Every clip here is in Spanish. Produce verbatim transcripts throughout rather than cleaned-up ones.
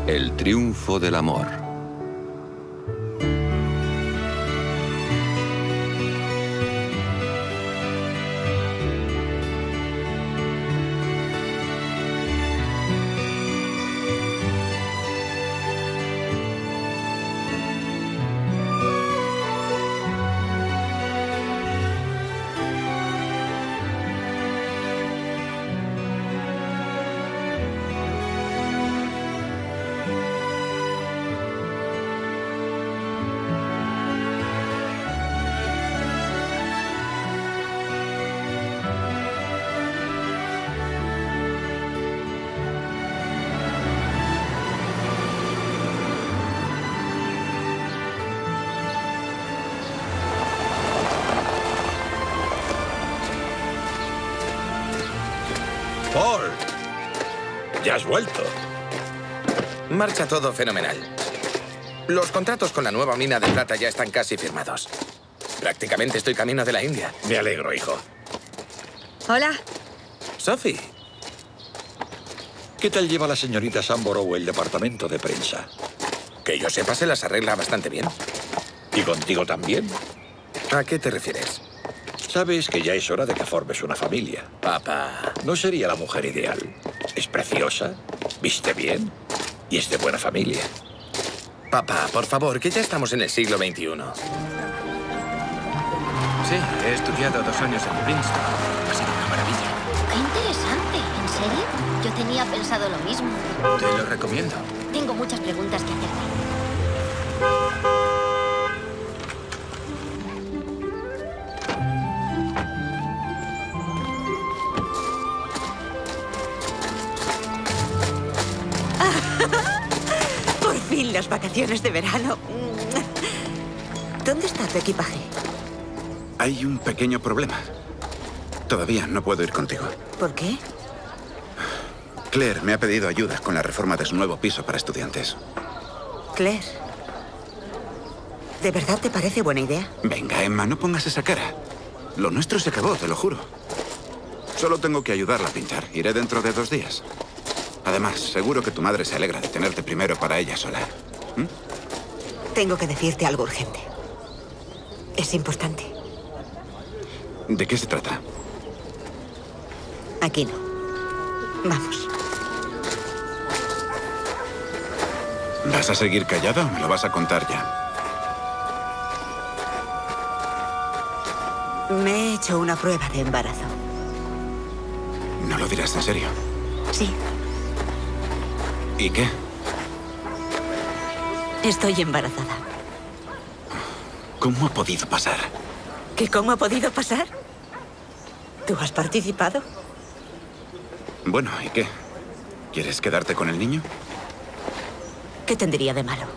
El triunfo del amor. Paul, ya has vuelto. Marcha todo fenomenal. Los contratos con la nueva mina de plata ya están casi firmados. Prácticamente estoy camino de la India. Me alegro, hijo. Hola. Sophie. ¿Qué tal lleva la señorita Samborough el departamento de prensa? Que yo sepa, se las arregla bastante bien. ¿Y contigo también? ¿A qué te refieres? Sabes que ya es hora de que formes una familia. Papá. No sería la mujer ideal. Es preciosa, viste bien y es de buena familia. Papá, por favor, que ya estamos en el siglo veintiuno. Sí, he estudiado dos años en Princeton. Ha sido una maravilla. ¡Qué interesante! ¿En serio? Yo tenía pensado lo mismo. Te lo recomiendo. Tengo muchas preguntas que hacerte. Por fin las vacaciones de verano. ¿Dónde está tu equipaje? Hay un pequeño problema. Todavía no puedo ir contigo. ¿Por qué? Claire me ha pedido ayuda con la reforma de su nuevo piso para estudiantes. Claire, ¿de verdad te parece buena idea? Venga, Emma, no pongas esa cara. Lo nuestro se acabó, te lo juro. Solo tengo que ayudarla a pintar. Iré dentro de dos días. Además, seguro que tu madre se alegra de tenerte primero para ella sola. ¿Mm? Tengo que decirte algo urgente. Es importante. ¿De qué se trata? Aquí no. Vamos. ¿Vas a seguir callada o me lo vas a contar ya? Me he hecho una prueba de embarazo. ¿No lo dirás en serio? Sí. ¿Y qué? Estoy embarazada. ¿Cómo ha podido pasar? ¿Qué cómo ha podido pasar? ¿Tú has participado? Bueno, ¿y qué? ¿Quieres quedarte con el niño? ¿Qué tendría de malo?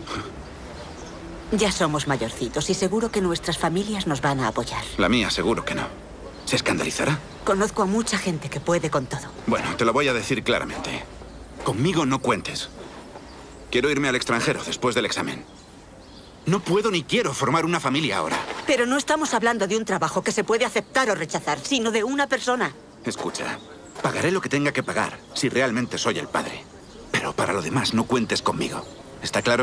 Ya somos mayorcitos y seguro que nuestras familias nos van a apoyar. La mía seguro que no. ¿Se escandalizará? Conozco a mucha gente que puede con todo. Bueno, te lo voy a decir claramente. Conmigo no cuentes. Quiero irme al extranjero después del examen. No puedo ni quiero formar una familia ahora. Pero no estamos hablando de un trabajo que se puede aceptar o rechazar, sino de una persona. Escucha, pagaré lo que tenga que pagar si realmente soy el padre. Pero para lo demás no cuentes conmigo. ¿Está claro?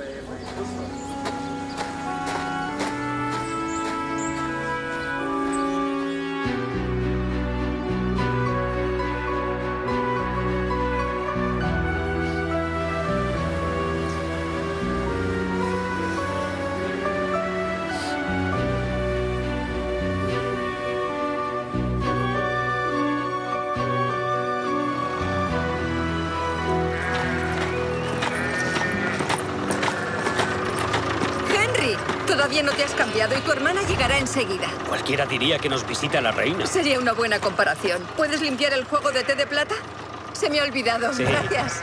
Todavía no te has cambiado y tu hermana llegará enseguida. Cualquiera diría que nos visita la reina. Sería una buena comparación. ¿Puedes limpiar el juego de té de plata? Se me ha olvidado. Sí. Gracias.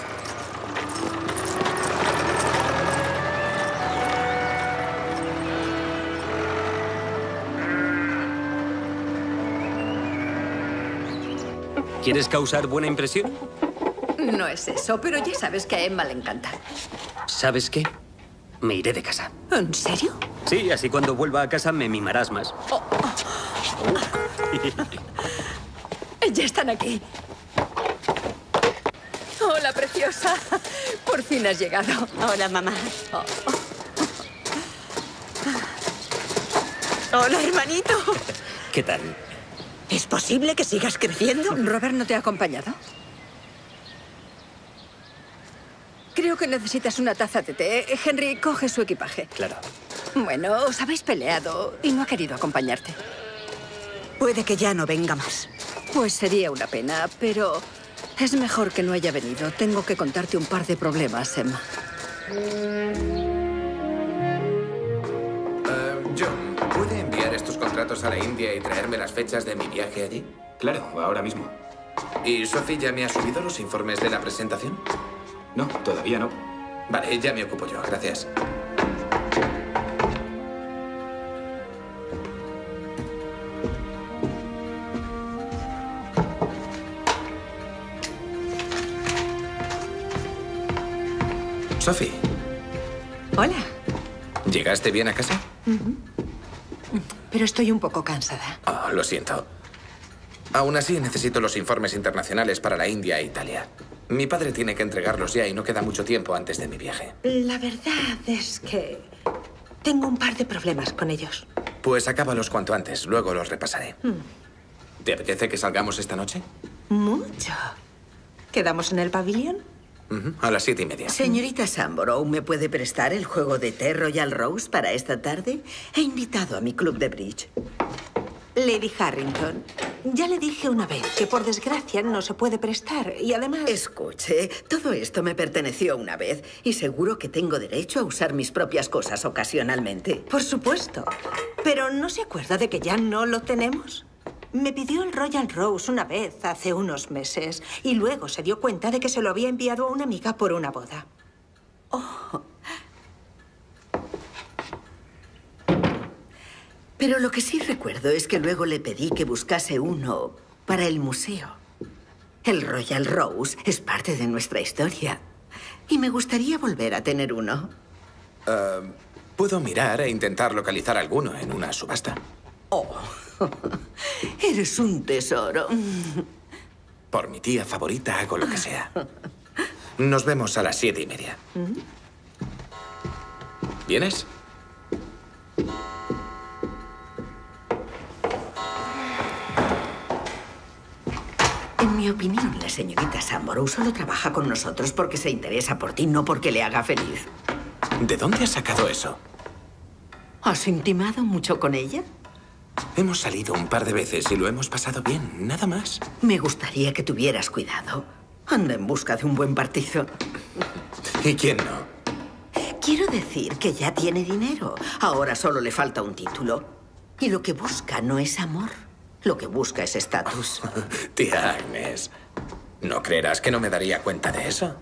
¿Quieres causar buena impresión? No es eso, pero ya sabes que a Emma le encanta. ¿Sabes qué? Me iré de casa. ¿En serio? Sí, así cuando vuelva a casa me mimarás más. Oh, oh. Ya están aquí. Hola, preciosa. Por fin has llegado. Hola, mamá. Oh. Hola, hermanito. ¿Qué tal? ¿Es posible que sigas creciendo? ¿Robert no te ha acompañado? Creo que necesitas una taza de té. Henry, coge su equipaje. Claro. Bueno, os habéis peleado y no ha querido acompañarte. Puede que ya no venga más. Pues sería una pena, pero es mejor que no haya venido. Tengo que contarte un par de problemas, Emma. Uh, John, ¿puede enviar estos contratos a la India y traerme las fechas de mi viaje allí? Claro, ahora mismo. ¿Y Sophie ya me ha subido los informes de la presentación? No, todavía no. Vale, ya me ocupo yo, gracias. Sophie. Hola. ¿Llegaste bien a casa? Uh-huh. Pero estoy un poco cansada. Oh, lo siento. Aún así, necesito los informes internacionales para la India e Italia. Mi padre tiene que entregarlos ya y no queda mucho tiempo antes de mi viaje. La verdad es que tengo un par de problemas con ellos. Pues acábalos cuanto antes, luego los repasaré. Hmm. ¿Te apetece que salgamos esta noche? Mucho. ¿Quedamos en el pabellón? Uh-huh. A las siete y media. Señorita Samborough, ¿me puede prestar el juego de té Royal Rose para esta tarde? He invitado a mi club de bridge. Lady Harrington, ya le dije una vez que por desgracia no se puede prestar y además... Escuche, todo esto me perteneció una vez y seguro que tengo derecho a usar mis propias cosas ocasionalmente. Por supuesto, pero ¿no se acuerda de que ya no lo tenemos? Me pidió el Royal Rose una vez hace unos meses y luego se dio cuenta de que se lo había enviado a una amiga por una boda. Oh. Pero lo que sí recuerdo es que luego le pedí que buscase uno para el museo. El Royal Rose es parte de nuestra historia y me gustaría volver a tener uno. Uh, Puedo mirar e intentar localizar alguno en una subasta. Oh, eres un tesoro. Por mi tía favorita hago lo que sea. Nos vemos a las siete y media. ¿Vienes? En mi opinión, la señorita Samborough solo trabaja con nosotros porque se interesa por ti, no porque le haga feliz. ¿De dónde has sacado eso? ¿Has intimado mucho con ella? Hemos salido un par de veces y lo hemos pasado bien, nada más. Me gustaría que tuvieras cuidado. Anda en busca de un buen partido. ¿Y quién no? Quiero decir que ya tiene dinero. Ahora solo le falta un título. Y lo que busca no es amor. Lo que busca es estatus. Tía Agnes, ¿no creerás que no me daría cuenta de eso?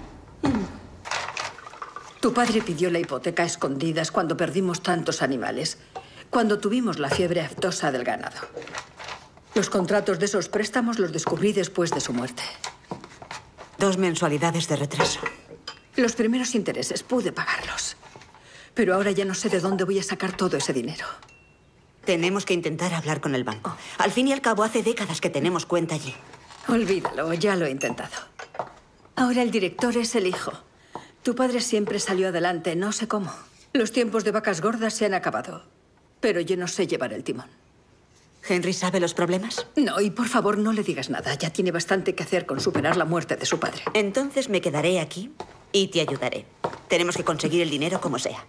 Tu padre pidió la hipoteca a escondidas cuando perdimos tantos animales. Cuando tuvimos la fiebre aftosa del ganado. Los contratos de esos préstamos los descubrí después de su muerte. Dos mensualidades de retraso. Los primeros intereses pude pagarlos. Pero ahora ya no sé de dónde voy a sacar todo ese dinero. Tenemos que intentar hablar con el banco. Al fin y al cabo, hace décadas que tenemos cuenta allí. Olvídalo, ya lo he intentado. Ahora el director es el hijo. Tu padre siempre salió adelante, no sé cómo. Los tiempos de vacas gordas se han acabado. Pero yo no sé llevar el timón. ¿Henry sabe los problemas? No, y por favor no le digas nada. Ya tiene bastante que hacer con superar la muerte de su padre. Entonces me quedaré aquí y te ayudaré. Tenemos que conseguir el dinero como sea.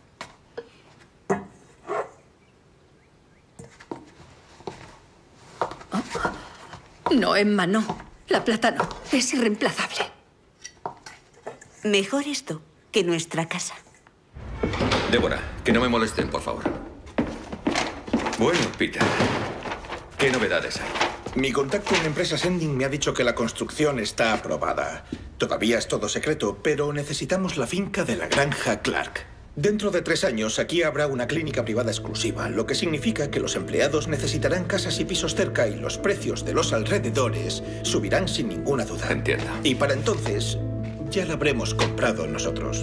Oh. No, Emma, no. La plata no. Es irreemplazable. Mejor esto que nuestra casa. Débora, que no me molesten, por favor. Bueno, Peter, ¿qué novedades hay? Mi contacto en la empresa Sending me ha dicho que la construcción está aprobada. Todavía es todo secreto, pero necesitamos la finca de la granja Clark. Dentro de tres años, aquí habrá una clínica privada exclusiva, lo que significa que los empleados necesitarán casas y pisos cerca y los precios de los alrededores subirán sin ninguna duda. Entiendo. Y para entonces, ya la habremos comprado nosotros.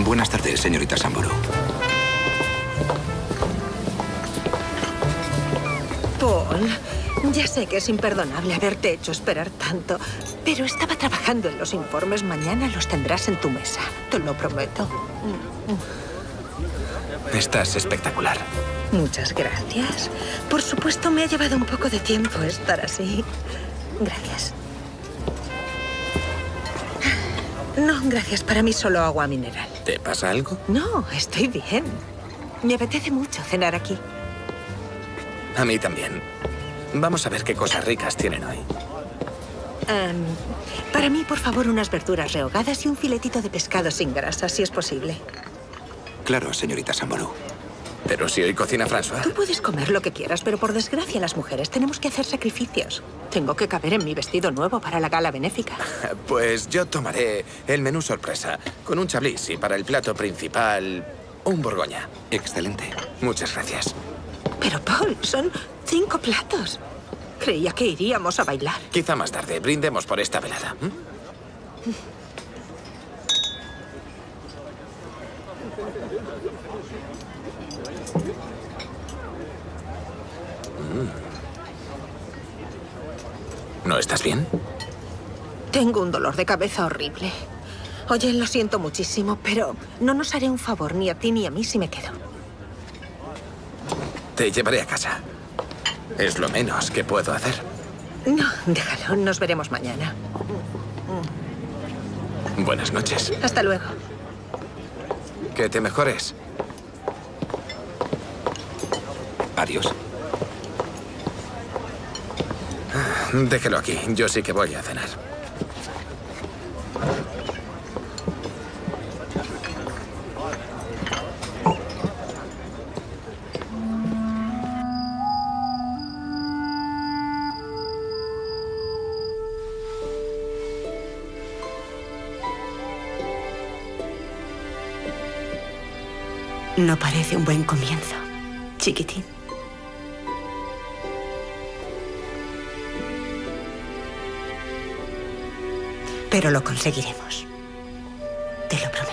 Buenas tardes, señorita Samburu. Paul, ya sé que es imperdonable haberte hecho esperar tanto, pero estaba trabajando en los informes. Mañana los tendrás en tu mesa, te lo prometo. Estás espectacular. Muchas gracias. Por supuesto, me ha llevado un poco de tiempo estar así. Gracias. No, gracias. Para mí solo agua mineral. ¿Te pasa algo? No, estoy bien. Me apetece mucho cenar aquí. A mí también. Vamos a ver qué cosas ricas tienen hoy. Um, para mí, por favor, unas verduras rehogadas y un filetito de pescado sin grasa, si es posible. Claro, señorita Samburu. Pero si hoy cocina François. Tú puedes comer lo que quieras, pero por desgracia las mujeres tenemos que hacer sacrificios. Tengo que caber en mi vestido nuevo para la gala benéfica. Pues yo tomaré el menú sorpresa, con un chablis y para el plato principal, un borgoña. Excelente. Muchas gracias. Pero, Paul, son cinco platos. Creía que iríamos a bailar. Quizá más tarde. Brindemos por esta velada. ¿Mm? ¿No estás bien? Tengo un dolor de cabeza horrible. Oye, lo siento muchísimo, pero no nos haré un favor ni a ti ni a mí si me quedo. Te llevaré a casa. Es lo menos que puedo hacer. No, déjalo. Nos veremos mañana. Buenas noches. Hasta luego. Que te mejores. Adiós. Déjelo aquí. Yo sí que voy a cenar. No parece un buen comienzo, chiquitín. Pero lo conseguiremos. Te lo prometo.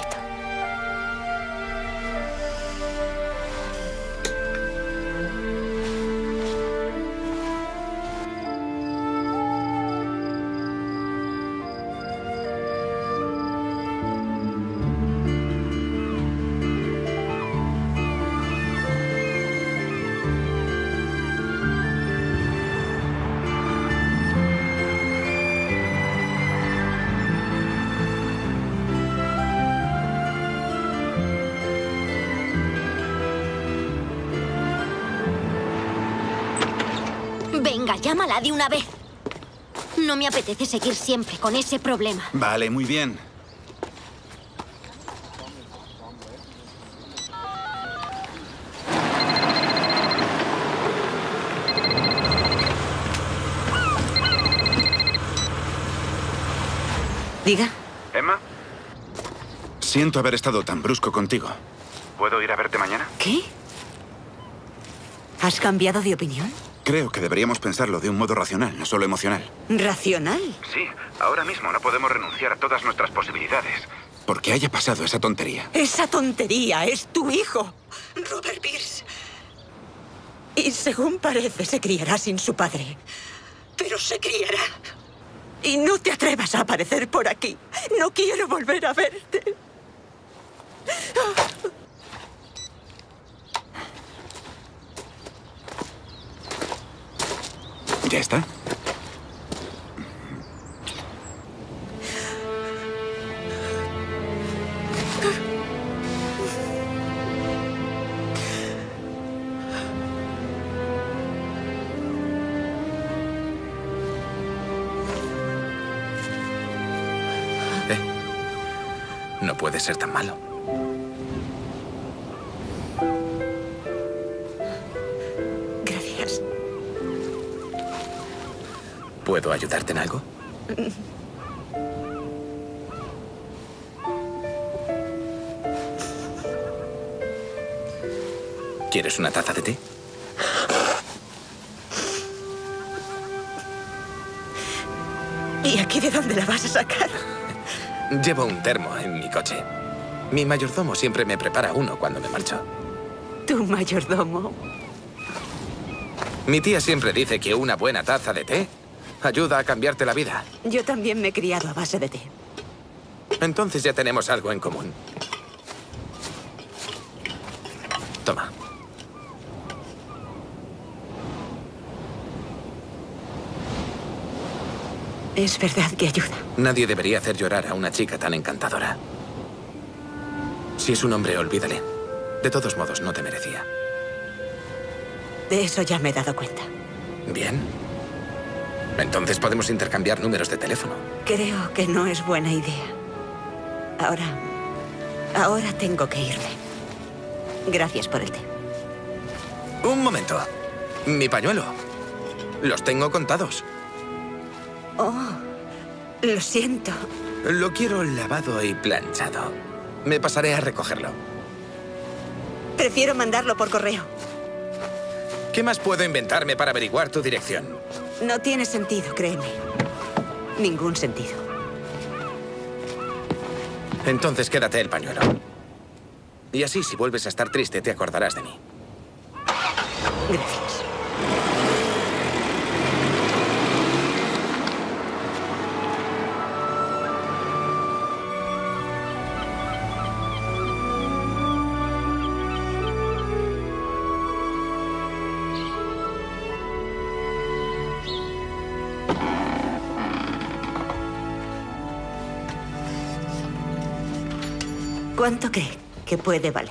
Venga, llámala de una vez. No me apetece seguir siempre con ese problema. Vale, muy bien. Diga. ¿Emma? Siento haber estado tan brusco contigo. ¿Puedo ir a verte mañana? ¿Qué? ¿Has cambiado de opinión? Creo que deberíamos pensarlo de un modo racional, no solo emocional. ¿Racional? Sí, ahora mismo no podemos renunciar a todas nuestras posibilidades. Porque haya pasado esa tontería. Esa tontería es tu hijo, Robert Pierce. Y según parece, se criará sin su padre. Pero se criará. Y no te atrevas a aparecer por aquí. No quiero volver a verte. ¿Ya está? Eh, no puede ser tan malo. Gracias. ¿Puedo ayudarte en algo? ¿Quieres una taza de té? ¿Y aquí de dónde la vas a sacar? Llevo un termo en mi coche. Mi mayordomo siempre me prepara uno cuando me marcho. ¿Tu mayordomo? Mi tía siempre dice que una buena taza de té ayuda a cambiarte la vida. Yo también me he criado a base de té. Entonces ya tenemos algo en común. Toma. Es verdad que ayuda. Nadie debería hacer llorar a una chica tan encantadora. Si es un hombre, olvídale. De todos modos, no te merecía. De eso ya me he dado cuenta. Bien. Entonces podemos intercambiar números de teléfono. Creo que no es buena idea. Ahora... Ahora tengo que irme. Gracias por el té. Un momento. Mi pañuelo. Los tengo contados. Oh, lo siento. Lo quiero lavado y planchado. Me pasaré a recogerlo. Prefiero mandarlo por correo. ¿Qué más puedo inventarme para averiguar tu dirección? No tiene sentido, créeme. Ningún sentido. Entonces quédate el pañuelo. Y así, si vuelves a estar triste, te acordarás de mí. Gracias. ¿Cuánto cree que puede valer?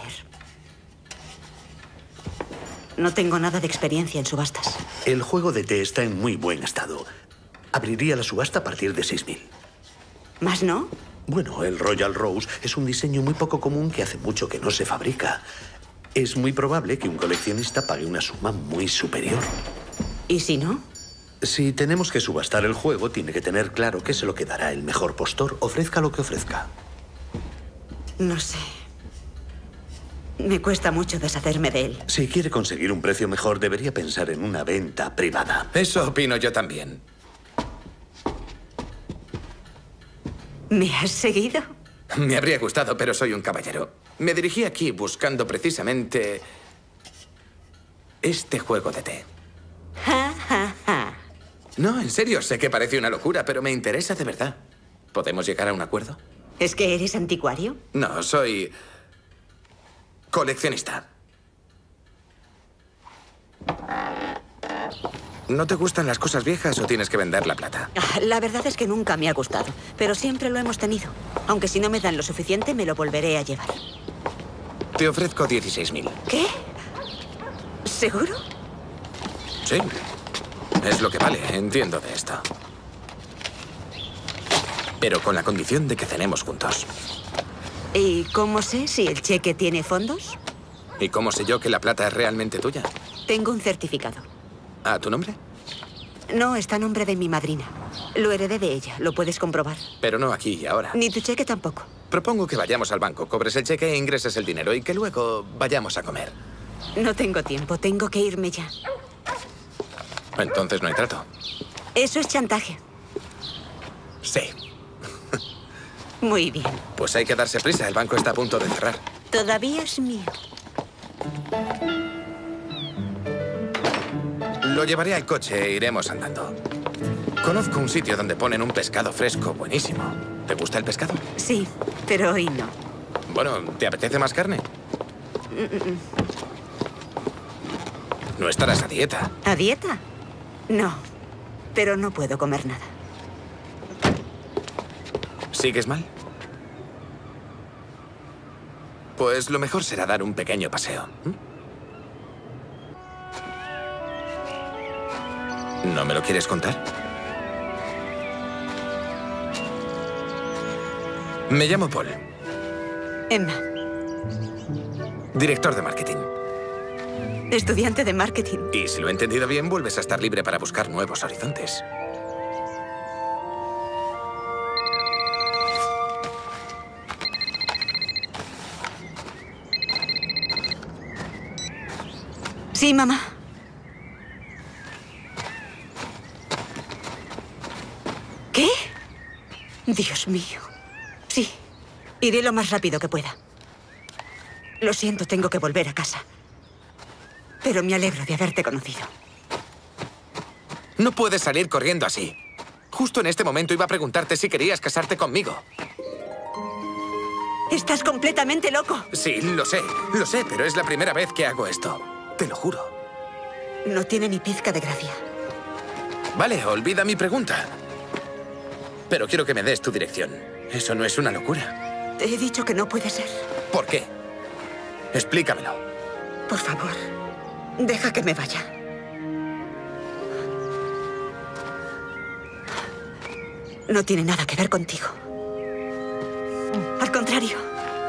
No tengo nada de experiencia en subastas. El juego de té está en muy buen estado. Abriría la subasta a partir de seis mil. ¿Más no? Bueno, el Royal Rose es un diseño muy poco común que hace mucho que no se fabrica. Es muy probable que un coleccionista pague una suma muy superior. ¿Y si no? Si tenemos que subastar el juego, tiene que tener claro que se lo quedará el mejor postor, ofrezca lo que ofrezca. No sé. Me cuesta mucho deshacerme de él. Si quiere conseguir un precio mejor, debería pensar en una venta privada. Eso opino yo también. ¿Me has seguido? Me habría gustado, pero soy un caballero. Me dirigí aquí buscando precisamente este juego de té. Ja, ja, ja. No, en serio, sé que parece una locura, pero me interesa de verdad. ¿Podemos llegar a un acuerdo? ¿Es que eres anticuario? No, soy coleccionista. ¿No te gustan las cosas viejas o tienes que vender la plata? Ah, la verdad es que nunca me ha gustado, pero siempre lo hemos tenido. Aunque si no me dan lo suficiente, me lo volveré a llevar. Te ofrezco dieciséis mil. ¿Qué? ¿Seguro? Sí. Es lo que vale, entiendo de esto. Pero con la condición de que cenemos juntos. ¿Y cómo sé si el cheque tiene fondos? ¿Y cómo sé yo que la plata es realmente tuya? Tengo un certificado. ¿A tu nombre? No, está a nombre de mi madrina. Lo heredé de ella, lo puedes comprobar. Pero no aquí y ahora. Ni tu cheque tampoco. Propongo que vayamos al banco, cobres el cheque e ingreses el dinero y que luego vayamos a comer. No tengo tiempo, tengo que irme ya. Entonces no hay trato. Eso es chantaje. Sí. Muy bien. Pues hay que darse prisa, el banco está a punto de cerrar. Todavía es mío. Lo llevaré al coche e iremos andando. Conozco un sitio donde ponen un pescado fresco buenísimo. ¿Te gusta el pescado? Sí, pero hoy no. Bueno, ¿te apetece más carne? Mm-mm. No estarás a dieta. ¿A dieta? No, pero no puedo comer nada. ¿Sigues mal? Pues lo mejor será dar un pequeño paseo. ¿No me lo quieres contar? Me llamo Paul. Emma. Director de marketing. Estudiante de marketing. Y si lo he entendido bien, vuelves a estar libre para buscar nuevos horizontes. Sí, mamá. ¿Qué? Dios mío. Sí, iré lo más rápido que pueda. Lo siento, tengo que volver a casa. Pero me alegro de haberte conocido. No puedes salir corriendo así. Justo en este momento iba a preguntarte si querías casarte conmigo. Estás completamente loco. Sí, lo sé, lo sé, pero es la primera vez que hago esto. Te lo juro. No tiene ni pizca de gracia. Vale, olvida mi pregunta. Pero quiero que me des tu dirección. Eso no es una locura. Te he dicho que no puede ser. ¿Por qué? Explícamelo. Por favor, deja que me vaya. No tiene nada que ver contigo. Al contrario.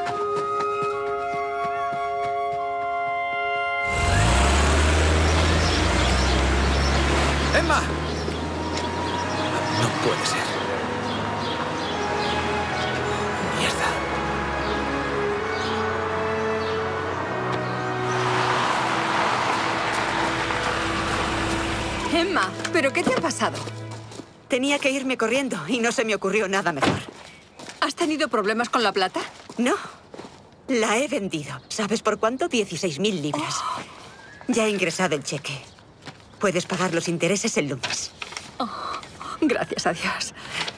¡Emma! No puede ser. Mierda. Emma, ¿pero qué te ha pasado? Tenía que irme corriendo y no se me ocurrió nada mejor. ¿Has tenido problemas con la plata? No. La he vendido. ¿Sabes por cuánto? dieciséis mil libras. Oh. Ya he ingresado el cheque. Puedes pagar los intereses el lunes. Oh, gracias a Dios.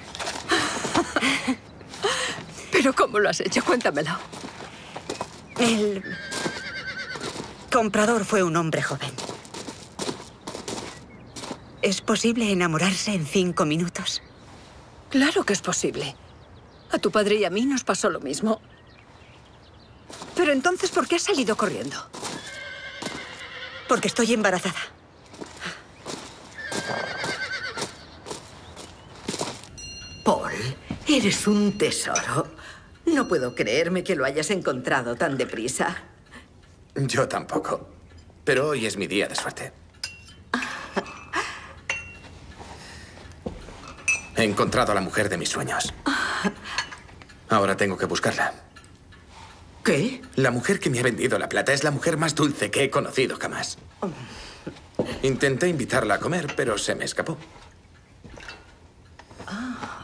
¿Pero cómo lo has hecho? Cuéntamelo. El comprador fue un hombre joven. ¿Es posible enamorarse en cinco minutos? Claro que es posible. A tu padre y a mí nos pasó lo mismo. Pero entonces, ¿por qué has salido corriendo? Porque estoy embarazada. Paul, eres un tesoro. No puedo creerme que lo hayas encontrado tan deprisa. Yo tampoco. Pero hoy es mi día de suerte. He encontrado a la mujer de mis sueños. Ahora tengo que buscarla. ¿Qué? La mujer que me ha vendido la plata es la mujer más dulce que he conocido jamás. Intenté invitarla a comer, pero se me escapó. Ah.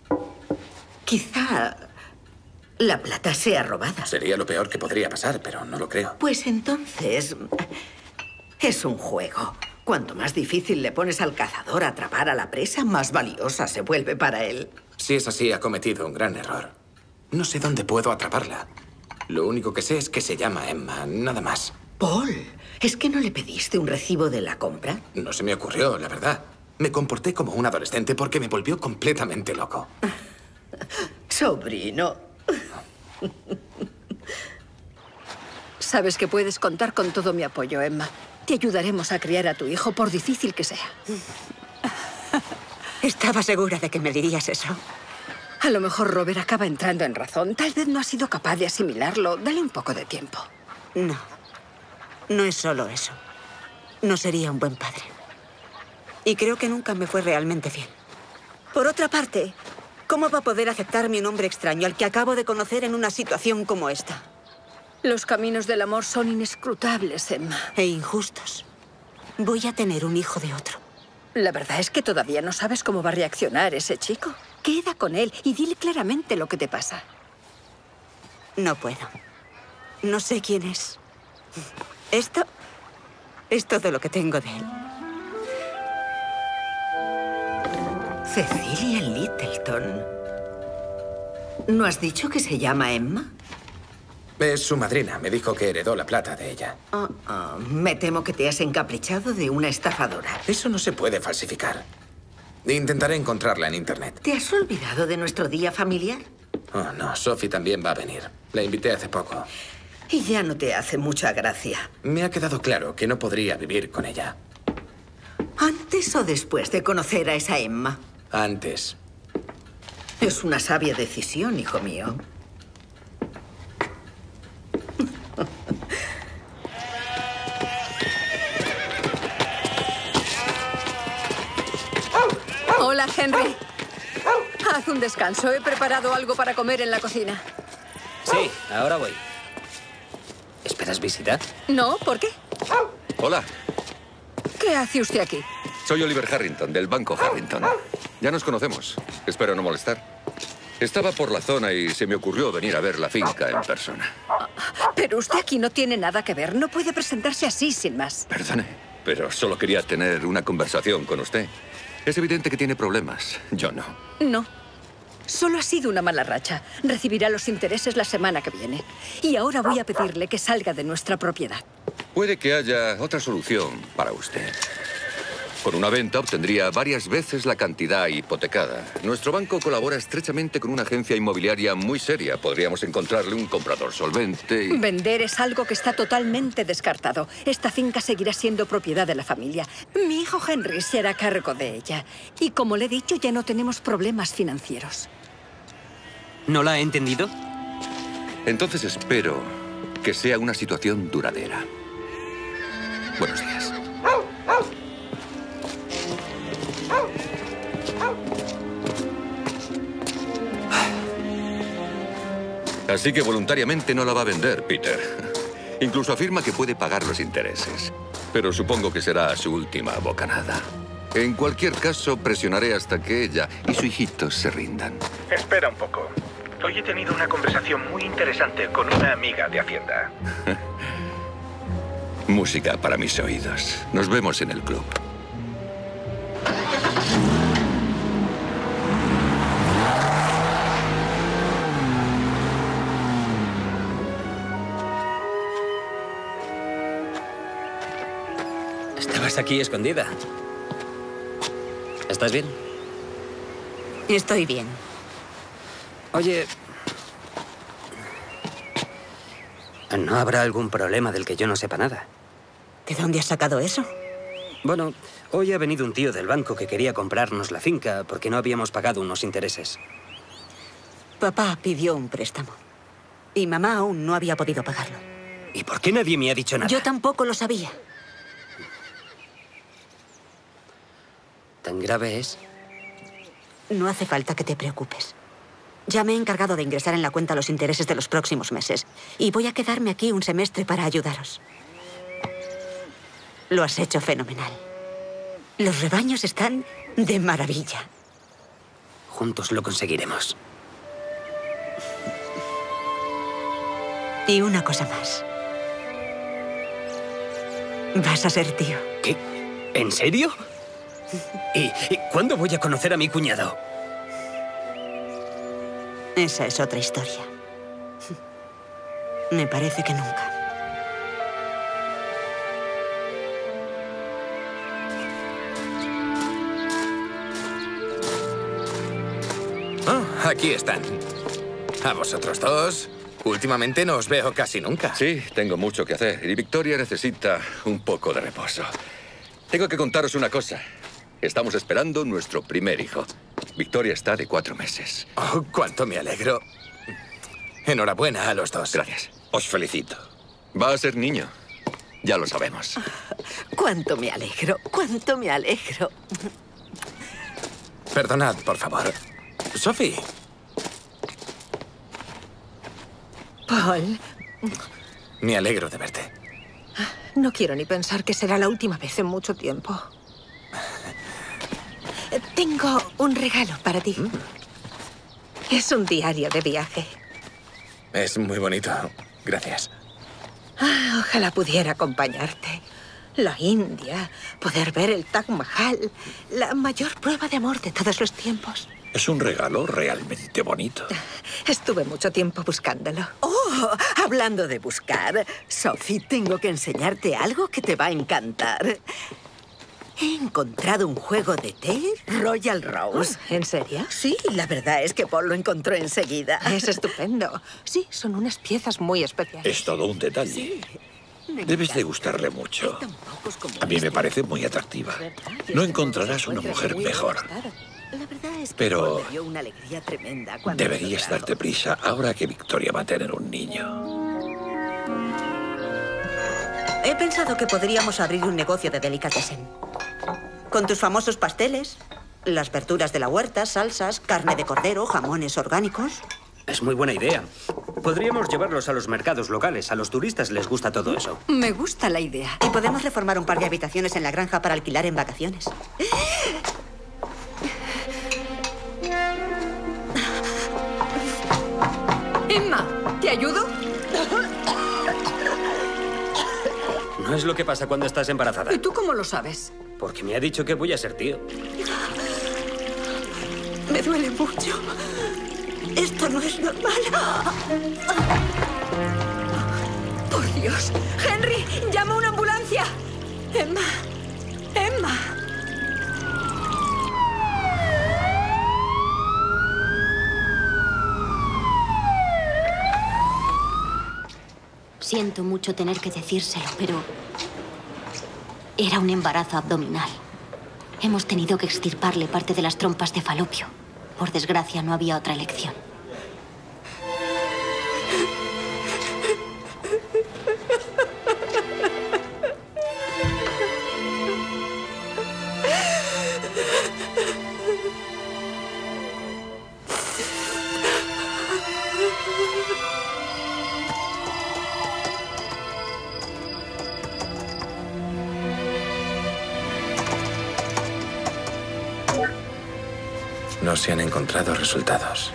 Quizá la plata sea robada. Sería lo peor que podría pasar, pero no lo creo. Pues entonces es un juego. Cuanto más difícil le pones al cazador a atrapar a la presa, más valiosa se vuelve para él. Si es así, ha cometido un gran error. No sé dónde puedo atraparla. Lo único que sé es que se llama Emma, nada más. Paul, ¿es que no le pediste un recibo de la compra? No se me ocurrió, la verdad. Me comporté como un adolescente porque me volvió completamente loco. Sobrino. Sabes que puedes contar con todo mi apoyo, Emma. Te ayudaremos a criar a tu hijo, por difícil que sea. Estaba segura de que me dirías eso. A lo mejor Robert acaba entrando en razón. Tal vez no ha sido capaz de asimilarlo. Dale un poco de tiempo. No. No es solo eso. No sería un buen padre. Y creo que nunca me fue realmente fiel. Por otra parte, ¿cómo va a poder aceptarme un hombre extraño al que acabo de conocer en una situación como esta? Los caminos del amor son inescrutables, Emma. E injustos. Voy a tener un hijo de otro. La verdad es que todavía no sabes cómo va a reaccionar ese chico. Queda con él y dile claramente lo que te pasa. No puedo. No sé quién es. Esto es todo lo que tengo de él. Cecilia Littleton. ¿No has dicho que se llama Emma? Es su madrina. Me dijo que heredó la plata de ella. Oh, oh, me temo que te has encaprichado de una estafadora. Eso no se puede falsificar. Intentaré encontrarla en internet. ¿Te has olvidado de nuestro día familiar? Oh, no. Sophie también va a venir. La invité hace poco. Y ya no te hace mucha gracia. Me ha quedado claro que no podría vivir con ella. ¿Antes o después de conocer a esa Emma? Antes. Es una sabia decisión, hijo mío. Hola, Henry. Haz un descanso. He preparado algo para comer en la cocina. Sí, ahora voy. ¿Esperas visita? No, ¿por qué? Hola, ¿Qué hace usted aquí? soy Oliver Harrington, del Banco Harrington. Ya nos conocemos. Espero no molestar. Estaba por la zona y se me ocurrió venir a ver la finca en persona. Pero usted aquí no tiene nada que ver. No puede presentarse así, sin más. Perdone, pero solo quería tener una conversación con usted. Es evidente que tiene problemas. Yo no. No. Solo ha sido una mala racha. Recibirá los intereses la semana que viene. Y ahora voy a pedirle que salga de nuestra propiedad. Puede que haya otra solución para usted. Con una venta obtendría varias veces la cantidad hipotecada. Nuestro banco colabora estrechamente con una agencia inmobiliaria muy seria. Podríamos encontrarle un comprador solvente y... Vender es algo que está totalmente descartado. Esta finca seguirá siendo propiedad de la familia. Mi hijo Henry se hará cargo de ella. Y como le he dicho, ya no tenemos problemas financieros. ¿No la ha entendido? Entonces espero que sea una situación duradera. Buenos días. Así que voluntariamente no la va a vender, Peter. Incluso afirma que puede pagar los intereses. Pero supongo que será su última bocanada. En cualquier caso, presionaré hasta que ella y su hijito se rindan. Espera un poco. Hoy he tenido una conversación muy interesante con una amiga de Hacienda. Música para mis oídos. Nos vemos en el club. Estabas aquí escondida. ¿Estás bien? Estoy bien. Oye... ¿no habrá algún problema del que yo no sepa nada? ¿De dónde has sacado eso? Bueno, hoy ha venido un tío del banco que quería comprarnos la finca porque no habíamos pagado unos intereses. Papá pidió un préstamo. Y mamá aún no había podido pagarlo. ¿Y por qué nadie me ha dicho nada? Yo tampoco lo sabía. ¿Tan grave es? No hace falta que te preocupes. Ya me he encargado de ingresar en la cuenta los intereses de los próximos meses. Y voy a quedarme aquí un semestre para ayudaros. Lo has hecho fenomenal. Los rebaños están de maravilla. Juntos lo conseguiremos. Y una cosa más. Vas a ser tío. ¿Qué? ¿En serio? ¿Y, ¿Y cuándo voy a conocer a mi cuñado? Esa es otra historia. Me parece que nunca. Oh, aquí están. A vosotros dos. Últimamente no os veo casi nunca. Sí, tengo mucho que hacer. Y Victoria necesita un poco de reposo. Tengo que contaros una cosa. Estamos esperando nuestro primer hijo. Victoria está de cuatro meses. Oh, cuánto me alegro. Enhorabuena a los dos. Gracias. Os felicito. Va a ser niño. Ya lo sabemos. Cuánto me alegro, cuánto me alegro. Perdonad, por favor. Sophie. Paul. Me alegro de verte. No quiero ni pensar que será la última vez en mucho tiempo. Tengo un regalo para ti. Mm. Es un diario de viaje. Es muy bonito. Gracias. Ah, ojalá pudiera acompañarte. La India, poder ver el Taj Mahal, la mayor prueba de amor de todos los tiempos. Es un regalo realmente bonito. Estuve mucho tiempo buscándolo. Oh, hablando de buscar, Sophie, tengo que enseñarte algo que te va a encantar. He encontrado un juego de té Royal Rose. ¿En serio? Sí, la verdad es que Paul lo encontró enseguida. Es estupendo. Sí, son unas piezas muy especiales. Es todo un detalle. Sí. Debes de gustarle mucho. A mí me parece muy atractiva. No encontrarás una mujer mejor. Pero deberías darte prisa ahora que Victoria va a tener un niño. He pensado que podríamos abrir un negocio de delicatessen. Con tus famosos pasteles, las verduras de la huerta, salsas, carne de cordero, jamones orgánicos. Es muy buena idea. Podríamos llevarlos a los mercados locales. A los turistas les gusta todo eso. Me gusta la idea. Y podemos reformar un par de habitaciones en la granja para alquilar en vacaciones. Emma, ¿te ayudo? No es lo que pasa cuando estás embarazada. ¿Y tú cómo lo sabes? Porque me ha dicho que voy a ser tío. Me duele mucho. Esto no es normal. ¡Por Dios! ¡Henry! ¡Llama a una ambulancia! ¡Emma! ¡Emma! Siento mucho tener que decírselo, pero era un embarazo abdominal. Hemos tenido que extirparle parte de las trompas de falopio. Por desgracia, no había otra elección. No se han encontrado resultados.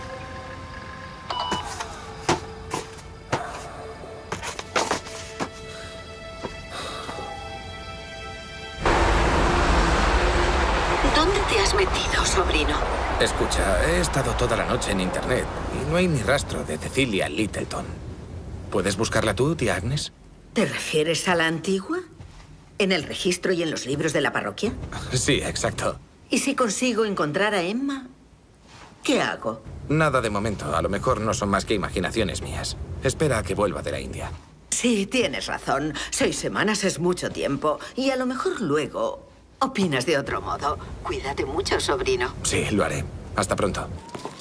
¿Dónde te has metido, sobrino? Escucha, he estado toda la noche en internet y no hay ni rastro de Cecilia Littleton. ¿Puedes buscarla tú, tía Agnes? ¿Te refieres a la antigua? ¿En el registro y en los libros de la parroquia? Sí, exacto. ¿Y si consigo encontrar a Emma? ¿Qué hago? Nada de momento. A lo mejor no son más que imaginaciones mías. Espera a que vuelva de la India. Sí, tienes razón. Seis semanas es mucho tiempo. Y a lo mejor luego opinas de otro modo. Cuídate mucho, sobrino. Sí, lo haré. Hasta pronto.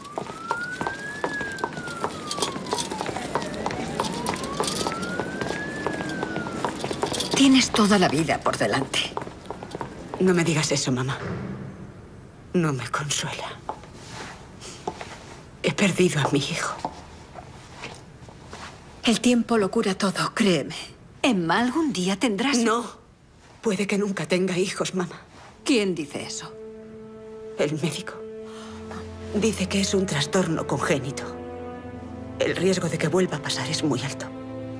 Tienes toda la vida por delante. No me digas eso, mamá. No me consuela. He perdido a mi hijo. El tiempo lo cura todo, créeme. Emma, algún día tendrás... No. Puede que nunca tenga hijos, mamá. ¿Quién dice eso? El médico. Dice que es un trastorno congénito. El riesgo de que vuelva a pasar es muy alto.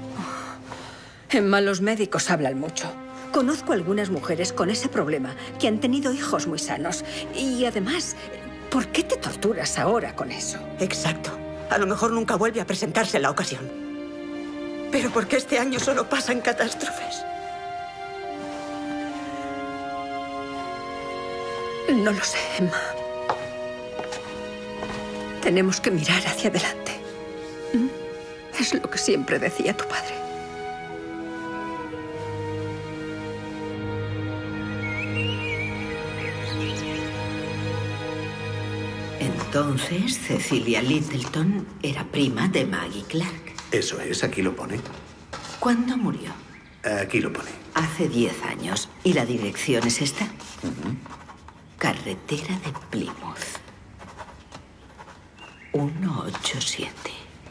Emma, los médicos hablan mucho. Conozco algunas mujeres con ese problema que han tenido hijos muy sanos. Y además, ¿por qué te torturas ahora con eso? Exacto. A lo mejor nunca vuelve a presentarse la ocasión. Pero ¿por qué este año solo pasan catástrofes? No lo sé, Emma. Tenemos que mirar hacia adelante. ¿Mm? Es lo que siempre decía tu padre. Entonces, Cecilia Littleton era prima de Maggie Clark. Eso es, aquí lo pone. ¿Cuándo murió? Aquí lo pone. Hace diez años. ¿Y la dirección es esta? Uh-huh. Carretera de Plymouth. ciento ochenta y siete.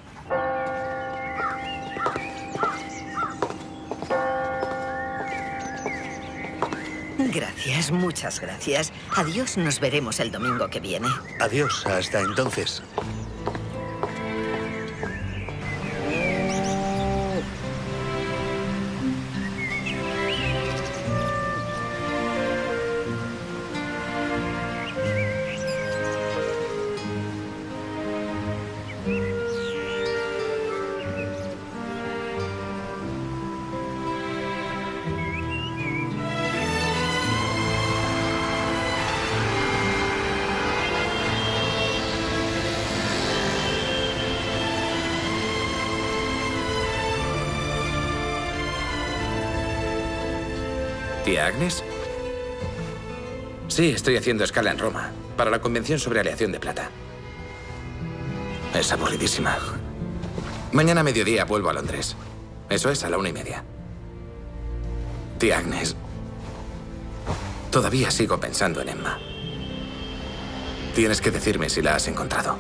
Gracias, muchas gracias. Adiós, nos veremos el domingo que viene. Adiós, hasta entonces. ¿Tía Agnes? Sí, estoy haciendo escala en Roma, para la Convención sobre Aleación de Plata. Es aburridísima. Mañana a mediodía vuelvo a Londres. Eso es a la una y media. Tía Agnes, todavía sigo pensando en Emma. Tienes que decirme si la has encontrado.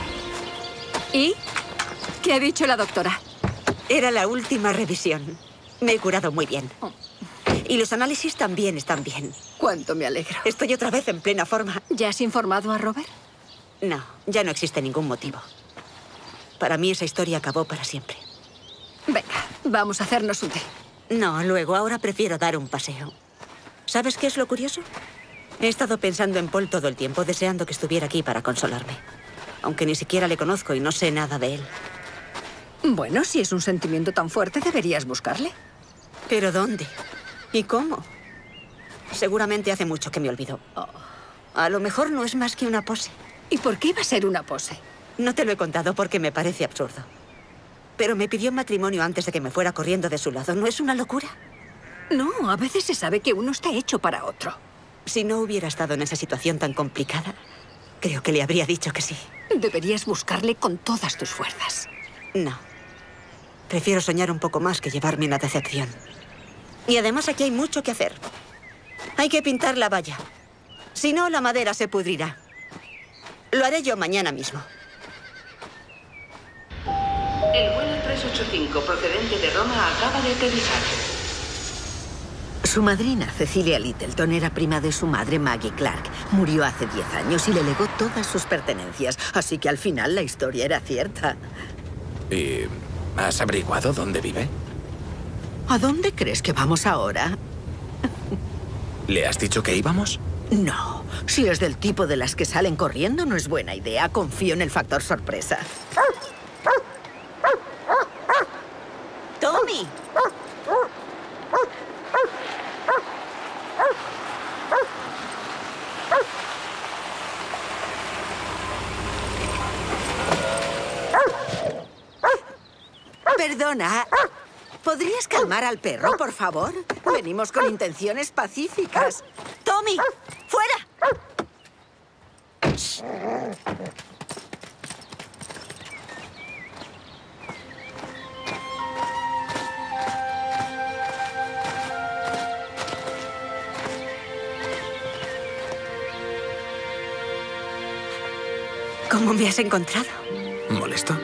¿Y qué ha dicho la doctora? Era la última revisión. Me he curado muy bien. Y los análisis también están bien. Cuánto me alegro. Estoy otra vez en plena forma. ¿Ya has informado a Robert? No, ya no existe ningún motivo. Para mí esa historia acabó para siempre. Venga, vamos a hacernos un té. No, luego, ahora prefiero dar un paseo. ¿Sabes qué es lo curioso? He estado pensando en Paul todo el tiempo, deseando que estuviera aquí para consolarme. Aunque ni siquiera le conozco y no sé nada de él. Bueno, si es un sentimiento tan fuerte, deberías buscarle. ¿Pero dónde? ¿Y cómo? Seguramente hace mucho que me olvidó. Oh. A lo mejor no es más que una pose. ¿Y por qué iba a ser una pose? No te lo he contado porque me parece absurdo. Pero me pidió matrimonio antes de que me fuera corriendo de su lado. ¿No es una locura? No, a veces se sabe que uno está hecho para otro. Si no hubiera estado en esa situación tan complicada, creo que le habría dicho que sí. Deberías buscarle con todas tus fuerzas. No. Prefiero soñar un poco más que llevarme una decepción. Y además aquí hay mucho que hacer. Hay que pintar la valla. Si no, la madera se pudrirá. Lo haré yo mañana mismo. El vuelo tres ocho cinco procedente de Roma acaba de aterrizar. Su madrina, Cecilia Littleton, era prima de su madre, Maggie Clark. Murió hace diez años y le legó todas sus pertenencias. Así que al final la historia era cierta. ¿Y has averiguado dónde vive? ¿A dónde crees que vamos ahora? ¿Le has dicho que íbamos? No. Si es del tipo de las que salen corriendo, no es buena idea. Confío en el factor sorpresa. ¡Tommy! Perdona, ¿podrías calmar al perro, por favor? Venimos con intenciones pacíficas. ¡Tommy! ¡Fuera! ¿Cómo me has encontrado? ¿Molesto?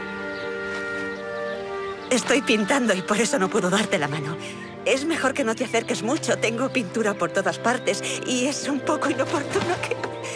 Estoy pintando y por eso no puedo darte la mano. Es mejor que no te acerques mucho. Tengo pintura por todas partes y es un poco inoportuno que...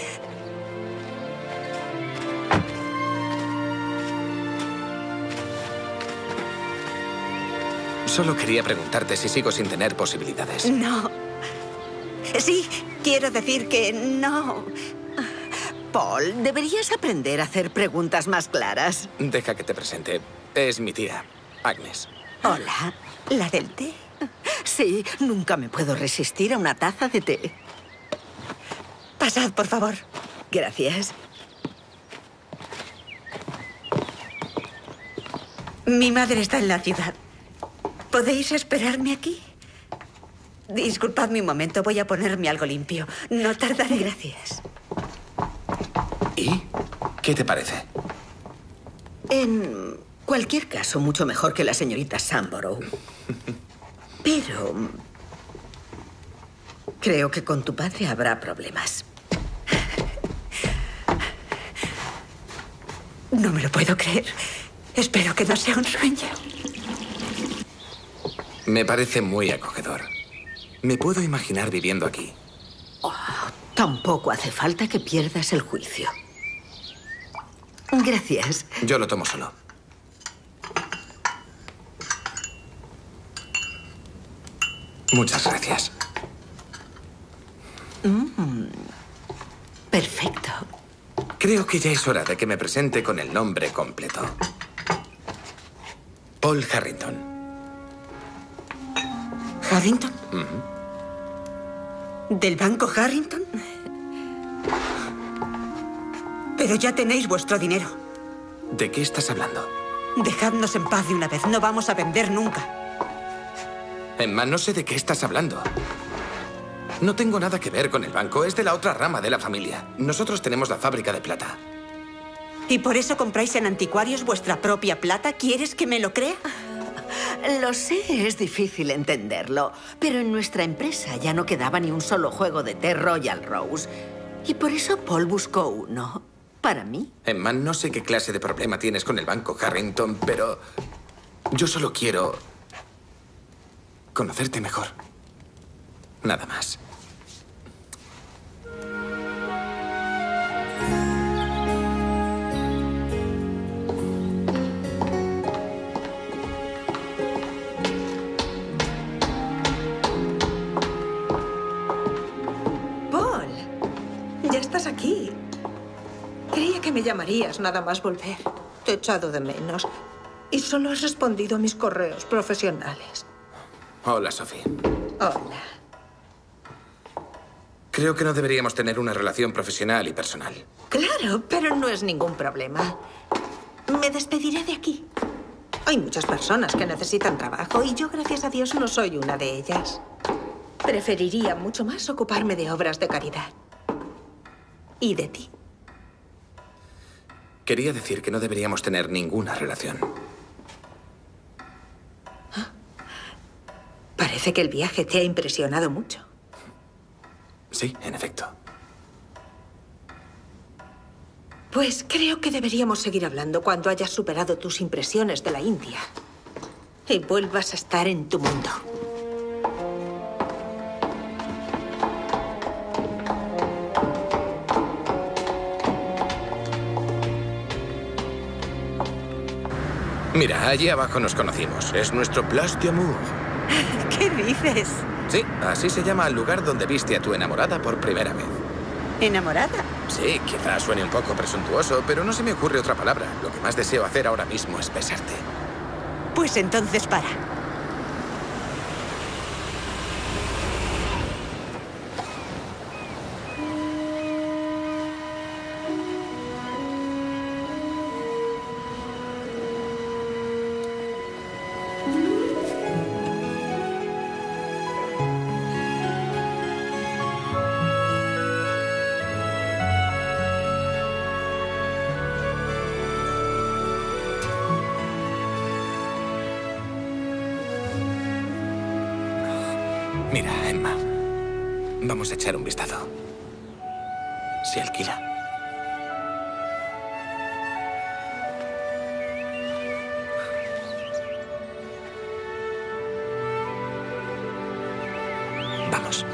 Solo quería preguntarte si sigo sin tener posibilidades. No. Sí, quiero decir que no. Paul, deberías aprender a hacer preguntas más claras. Deja que te presente. Es mi tía, Agnes. Hola. ¿La del té? Sí, nunca me puedo resistir a una taza de té. Pasad, por favor. Gracias. Mi madre está en la ciudad. ¿Podéis esperarme aquí? Disculpadme un momento, voy a ponerme algo limpio. No tardaré. Gracias. ¿Y qué te parece? En cualquier caso, mucho mejor que la señorita Samborough. Pero creo que con tu padre habrá problemas. No me lo puedo creer. Espero que no sea un sueño. Me parece muy acogedor. Me puedo imaginar viviendo aquí. Oh, tampoco hace falta que pierdas el juicio. Gracias. Yo lo tomo solo. Muchas gracias. Mm, perfecto. Creo que ya es hora de que me presente con el nombre completo. Paul Harrington. ¿Harrington? Uh-huh. ¿Del banco Harrington? Pero ya tenéis vuestro dinero. ¿De qué estás hablando? Dejadnos en paz de una vez. No vamos a vender nunca. Emma, no sé de qué estás hablando. No tengo nada que ver con el banco. Es de la otra rama de la familia. Nosotros tenemos la fábrica de plata. ¿Y por eso compráis en anticuarios vuestra propia plata? ¿Quieres que me lo crea? Lo sé, es difícil entenderlo. Pero en nuestra empresa ya no quedaba ni un solo juego de té Royal Rose. Y por eso Paul buscó uno. ¿Para mí? Emma, no sé qué clase de problema tienes con el banco Harrington, pero yo solo quiero conocerte mejor. Nada más. Paul, ya estás aquí. Creía que me llamarías nada más volver. Te he echado de menos. Y solo has respondido a mis correos profesionales. Hola, Sophie. Hola. Creo que no deberíamos tener una relación profesional y personal. Claro, pero no es ningún problema. Me despediré de aquí. Hay muchas personas que necesitan trabajo y yo, gracias a Dios, no soy una de ellas. Preferiría mucho más ocuparme de obras de caridad. ¿Y de ti? Quería decir que no deberíamos tener ninguna relación. Parece que el viaje te ha impresionado mucho. Sí, en efecto. Pues creo que deberíamos seguir hablando cuando hayas superado tus impresiones de la India y vuelvas a estar en tu mundo. Mira, allí abajo nos conocimos. Es nuestro Place d'Amour. ¿Qué dices? Sí, así se llama el lugar donde viste a tu enamorada por primera vez. ¿Enamorada? Sí, quizás suene un poco presuntuoso, pero no se me ocurre otra palabra. Lo que más deseo hacer ahora mismo es besarte. Pues entonces para. Mira, Emma, vamos a echar un vistazo. ¿Se alquila? Vamos.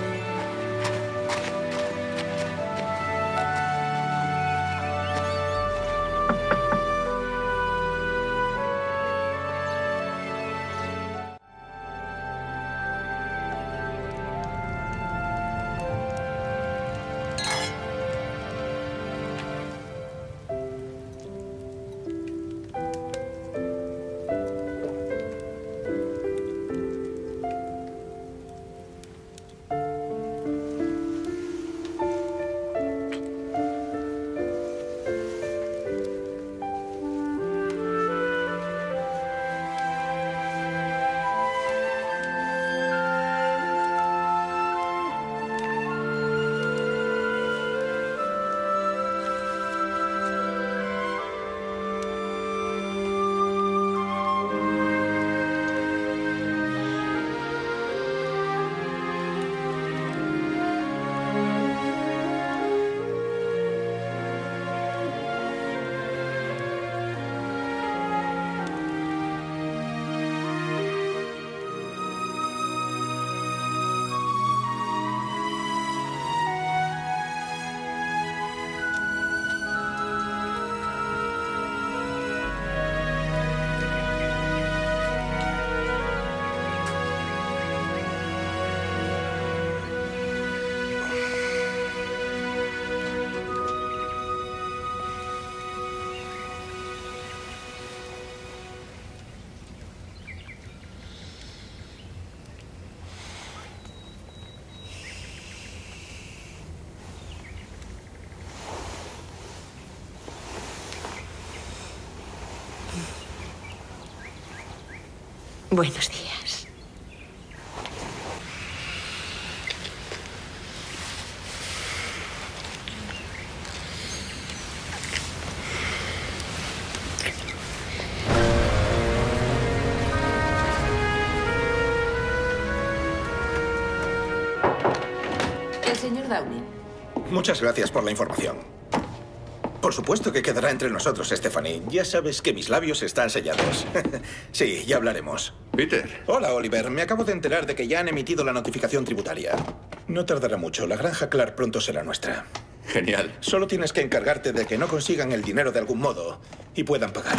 Buenos días. El señor Downing. Muchas gracias por la información. Por supuesto que quedará entre nosotros, Stephanie. Ya sabes que mis labios están sellados. Sí, ya hablaremos. Peter. Hola, Oliver. Me acabo de enterar de que ya han emitido la notificación tributaria. No tardará mucho. La granja Clark pronto será nuestra. Genial. Solo tienes que encargarte de que no consigan el dinero de algún modo y puedan pagar.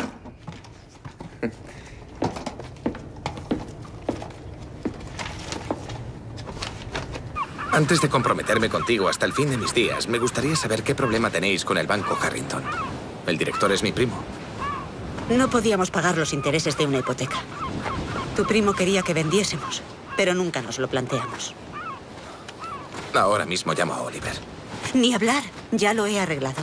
Antes de comprometerme contigo hasta el fin de mis días, me gustaría saber qué problema tenéis con el banco Harrington. El director es mi primo. No podíamos pagar los intereses de una hipoteca. Tu primo quería que vendiésemos, pero nunca nos lo planteamos. Ahora mismo llamo a Oliver. Ni hablar, ya lo he arreglado.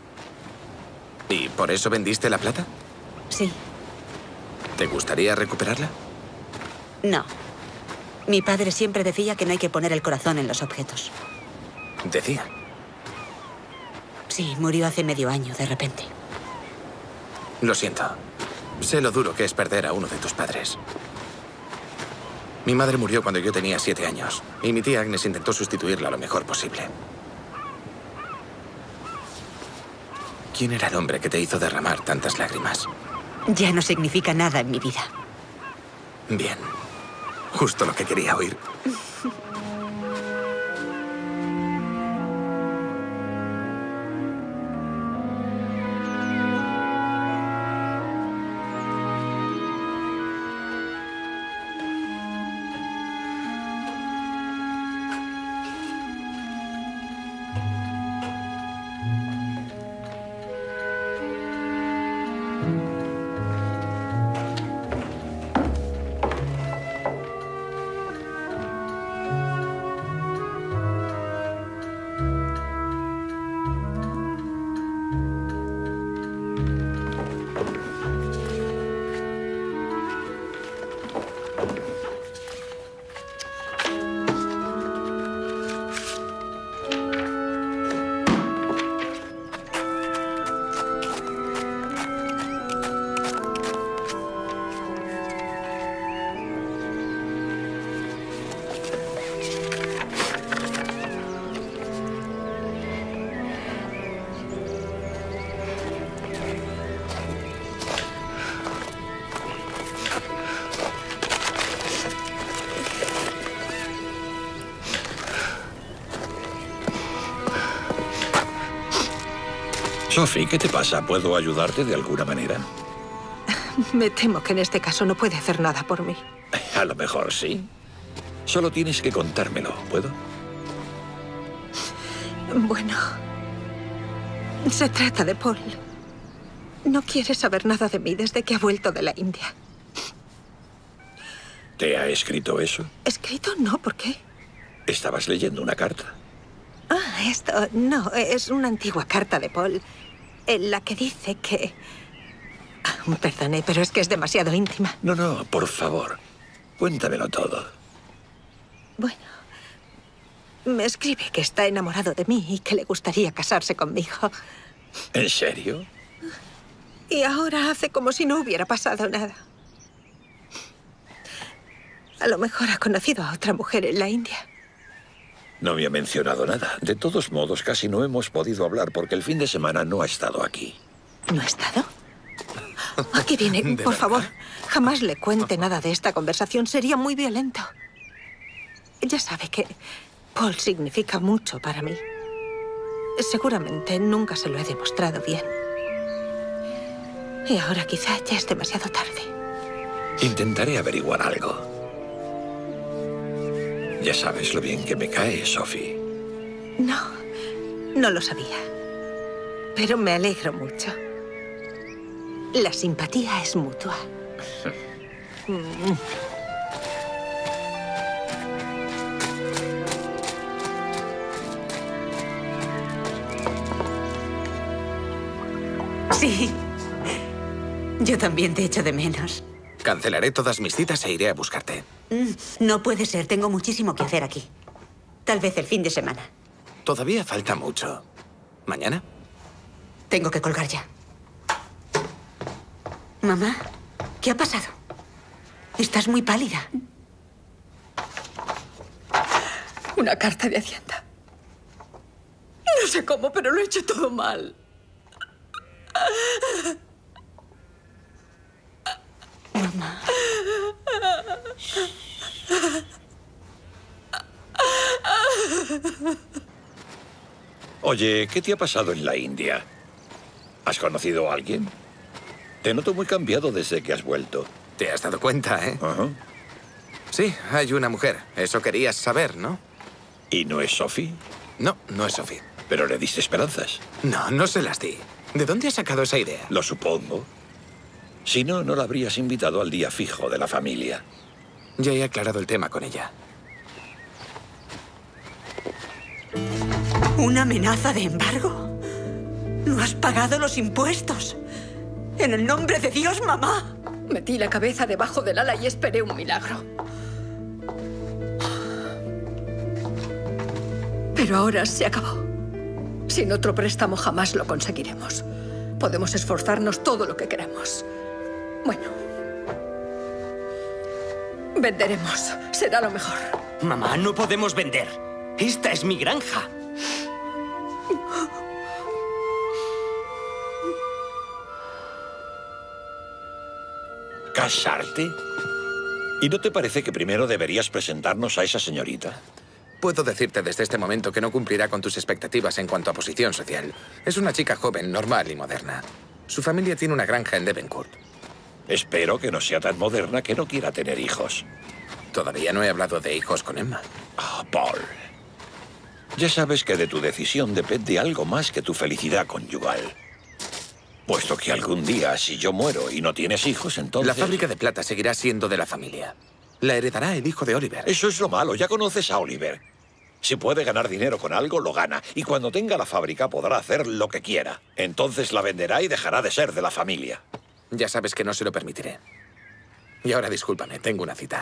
¿Y por eso vendiste la plata? Sí. ¿Te gustaría recuperarla? No. Mi padre siempre decía que no hay que poner el corazón en los objetos. ¿Decía? Sí, murió hace medio año, de repente. Lo siento. Sé lo duro que es perder a uno de tus padres. Mi madre murió cuando yo tenía siete años y mi tía Agnes intentó sustituirla lo mejor posible. ¿Quién era el hombre que te hizo derramar tantas lágrimas? Ya no significa nada en mi vida. Bien. Justo lo que quería oír. Sophie, ¿qué te pasa? ¿Puedo ayudarte de alguna manera? Me temo que en este caso no puede hacer nada por mí. A lo mejor sí. Solo tienes que contármelo, ¿puedo? Bueno, se trata de Paul. No quiere saber nada de mí desde que ha vuelto de la India. ¿Te ha escrito eso? ¿Escrito? No, ¿por qué? ¿Estabas leyendo una carta? Ah, esto... No, es una antigua carta de Paul, en la que dice que... Ah, perdone, pero es que es demasiado íntima. No, no, por favor. Cuéntamelo todo. Bueno, me escribe que está enamorado de mí y que le gustaría casarse conmigo. ¿En serio? Y ahora hace como si no hubiera pasado nada. A lo mejor ha conocido a otra mujer en la India. No me ha mencionado nada. De todos modos, casi no hemos podido hablar porque el fin de semana no ha estado aquí. ¿No ha estado? Aquí viene, por verdad? favor. Jamás le cuente nada de esta conversación. Sería muy violento. Ya sabe que Paul significa mucho para mí. Seguramente nunca se lo he demostrado bien. Y ahora quizá ya es demasiado tarde. Intentaré averiguar algo. Ya sabes lo bien que me cae, Sophie. No, no lo sabía. Pero me alegro mucho. La simpatía es mutua. Mm. Sí. Yo también te echo de menos. Cancelaré todas mis citas e iré a buscarte. Mm, no puede ser. Tengo muchísimo que hacer aquí. Tal vez el fin de semana. Todavía falta mucho. ¿Mañana? Tengo que colgar ya. Mamá, ¿qué ha pasado? Estás muy pálida. Una carta de Hacienda. No sé cómo, pero lo he hecho todo mal. Mamá. Oye, ¿qué te ha pasado en la India? ¿Has conocido a alguien? Te noto muy cambiado desde que has vuelto. Te has dado cuenta, ¿eh? Ajá. Sí, hay una mujer. Eso querías saber, ¿no? ¿Y no es Sophie? No, no es Sophie. ¿Pero le diste esperanzas? No, no se las di. ¿De dónde has sacado esa idea? Lo supongo. Si no, no la habrías invitado al día fijo de la familia. Ya he aclarado el tema con ella. ¿Una amenaza de embargo? ¿No has pagado los impuestos? En el nombre de Dios, mamá. Metí la cabeza debajo del ala y esperé un milagro. Pero ahora se acabó. Sin otro préstamo jamás lo conseguiremos. Podemos esforzarnos todo lo que queramos. Bueno. Venderemos. Será lo mejor. Mamá, no podemos vender. Esta es mi granja. ¿Casarte? ¿Y no te parece que primero deberías presentarnos a esa señorita? Puedo decirte desde este momento que no cumplirá con tus expectativas en cuanto a posición social. Es una chica joven, normal y moderna. Su familia tiene una granja en Devoncourt. Espero que no sea tan moderna que no quiera tener hijos. Todavía no he hablado de hijos con Emma. Ah, Paul. Ya sabes que de tu decisión depende algo más que tu felicidad conyugal. Puesto que algún día, si yo muero y no tienes hijos, entonces... La fábrica de plata seguirá siendo de la familia. La heredará el hijo de Oliver. Eso es lo malo, ya conoces a Oliver. Si puede ganar dinero con algo, lo gana. Y cuando tenga la fábrica podrá hacer lo que quiera. Entonces la venderá y dejará de ser de la familia. Ya sabes que no se lo permitiré. Y ahora discúlpame, tengo una cita.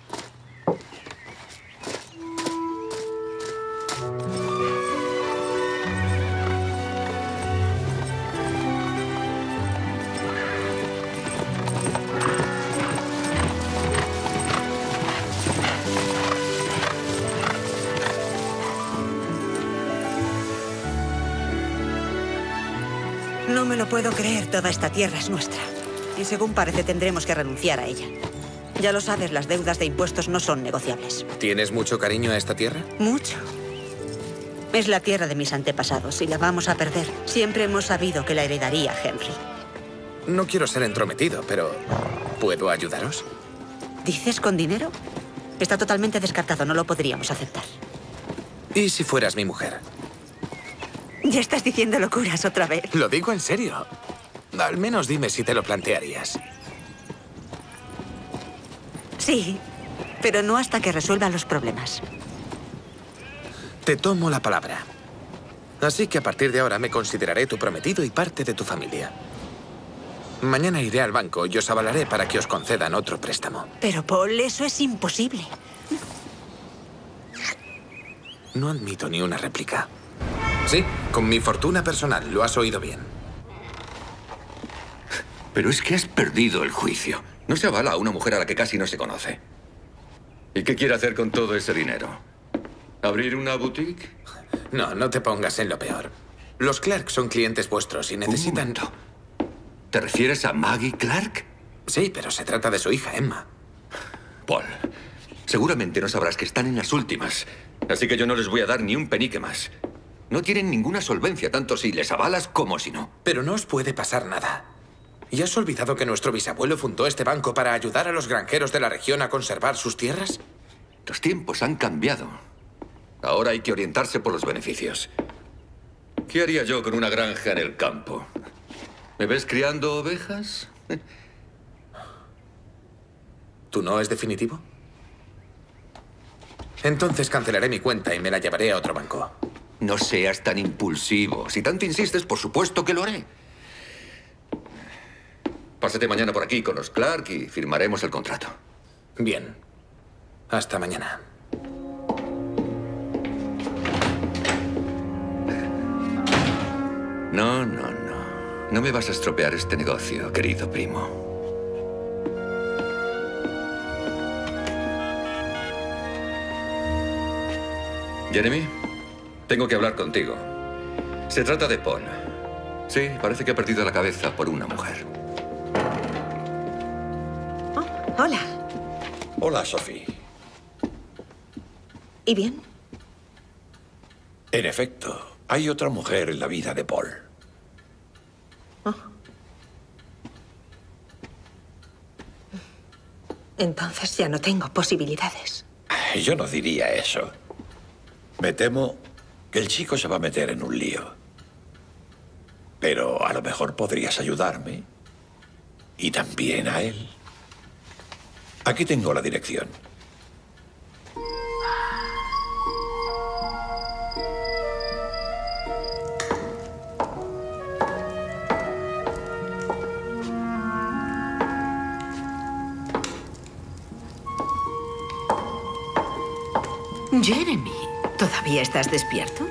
No me lo puedo creer, toda esta tierra es nuestra. Y según parece tendremos que renunciar a ella. Ya lo sabes, las deudas de impuestos no son negociables. ¿Tienes mucho cariño a esta tierra? Mucho. Es la tierra de mis antepasados y la vamos a perder. Siempre hemos sabido que la heredaría Henry. No quiero ser entrometido, pero ¿puedo ayudaros? ¿Dices con dinero? Está totalmente descartado, no lo podríamos aceptar. ¿Y si fueras mi mujer? Ya estás diciendo locuras otra vez. Lo digo en serio. Al menos dime si te lo plantearías. Sí, pero no hasta que resuelva los problemas. Te tomo la palabra. Así que a partir de ahora me consideraré tu prometido y parte de tu familia. Mañana iré al banco y os avalaré para que os concedan otro préstamo. Pero, Paul, eso es imposible. No admito ni una réplica. Sí, con mi fortuna personal, lo has oído bien. Pero es que has perdido el juicio. No se avala a una mujer a la que casi no se conoce. ¿Y qué quiere hacer con todo ese dinero? ¿Abrir una boutique? No, no te pongas en lo peor. Los Clark son clientes vuestros y necesitan... ¿Te refieres a Maggie Clark? Sí, pero se trata de su hija, Emma. Paul, seguramente no sabrás que están en las últimas. Así que yo no les voy a dar ni un penique más. No tienen ninguna solvencia, tanto si les avalas como si no. Pero no os puede pasar nada. ¿Y has olvidado que nuestro bisabuelo fundó este banco para ayudar a los granjeros de la región a conservar sus tierras? Los tiempos han cambiado. Ahora hay que orientarse por los beneficios. ¿Qué haría yo con una granja en el campo? ¿Me ves criando ovejas? ¿Tu no es definitivo? Entonces cancelaré mi cuenta y me la llevaré a otro banco. No seas tan impulsivo. Si tanto insistes, por supuesto que lo haré. Pásate mañana por aquí con los Clark y firmaremos el contrato. Bien. Hasta mañana. No, no, no. No me vas a estropear este negocio, querido primo. Jeremy, tengo que hablar contigo. Se trata de Paul. Sí, parece que ha perdido la cabeza por una mujer. Oh, hola. Hola, Sophie. ¿Y bien? En efecto, hay otra mujer en la vida de Paul. Oh. Entonces ya no tengo posibilidades. Yo no diría eso. Me temo que el chico se va a meter en un lío. Pero a lo mejor podrías ayudarme. Y también a él. Aquí tengo la dirección. Jeremy, ¿todavía estás despierto?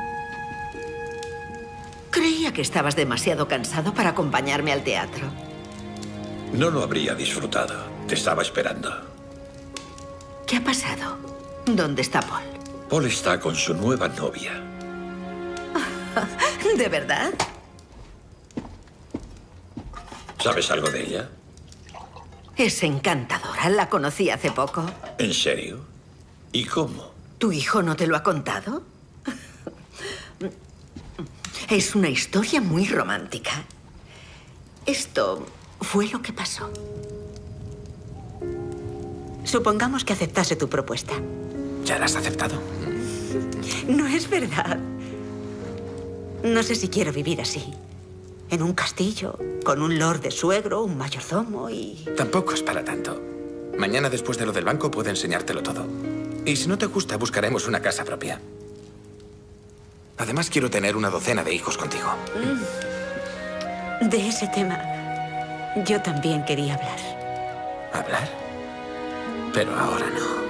Creía que estabas demasiado cansado para acompañarme al teatro. No lo habría disfrutado. Te estaba esperando. ¿Qué ha pasado? ¿Dónde está Paul? Paul está con su nueva novia. ¿De verdad? ¿Sabes algo de ella? Es encantadora. La conocí hace poco. ¿En serio? ¿Y cómo? ¿Tu hijo no te lo ha contado? Es una historia muy romántica. Esto fue lo que pasó. Supongamos que aceptase tu propuesta. ¿Ya la has aceptado? No es verdad. No sé si quiero vivir así. En un castillo, con un lord de suegro, un mayordomo y... Tampoco es para tanto. Mañana, después de lo del banco, puedo enseñártelo todo. Y si no te gusta, buscaremos una casa propia. Además, quiero tener una docena de hijos contigo. Mm. De ese tema, yo también quería hablar. ¿Hablar? Pero ahora no.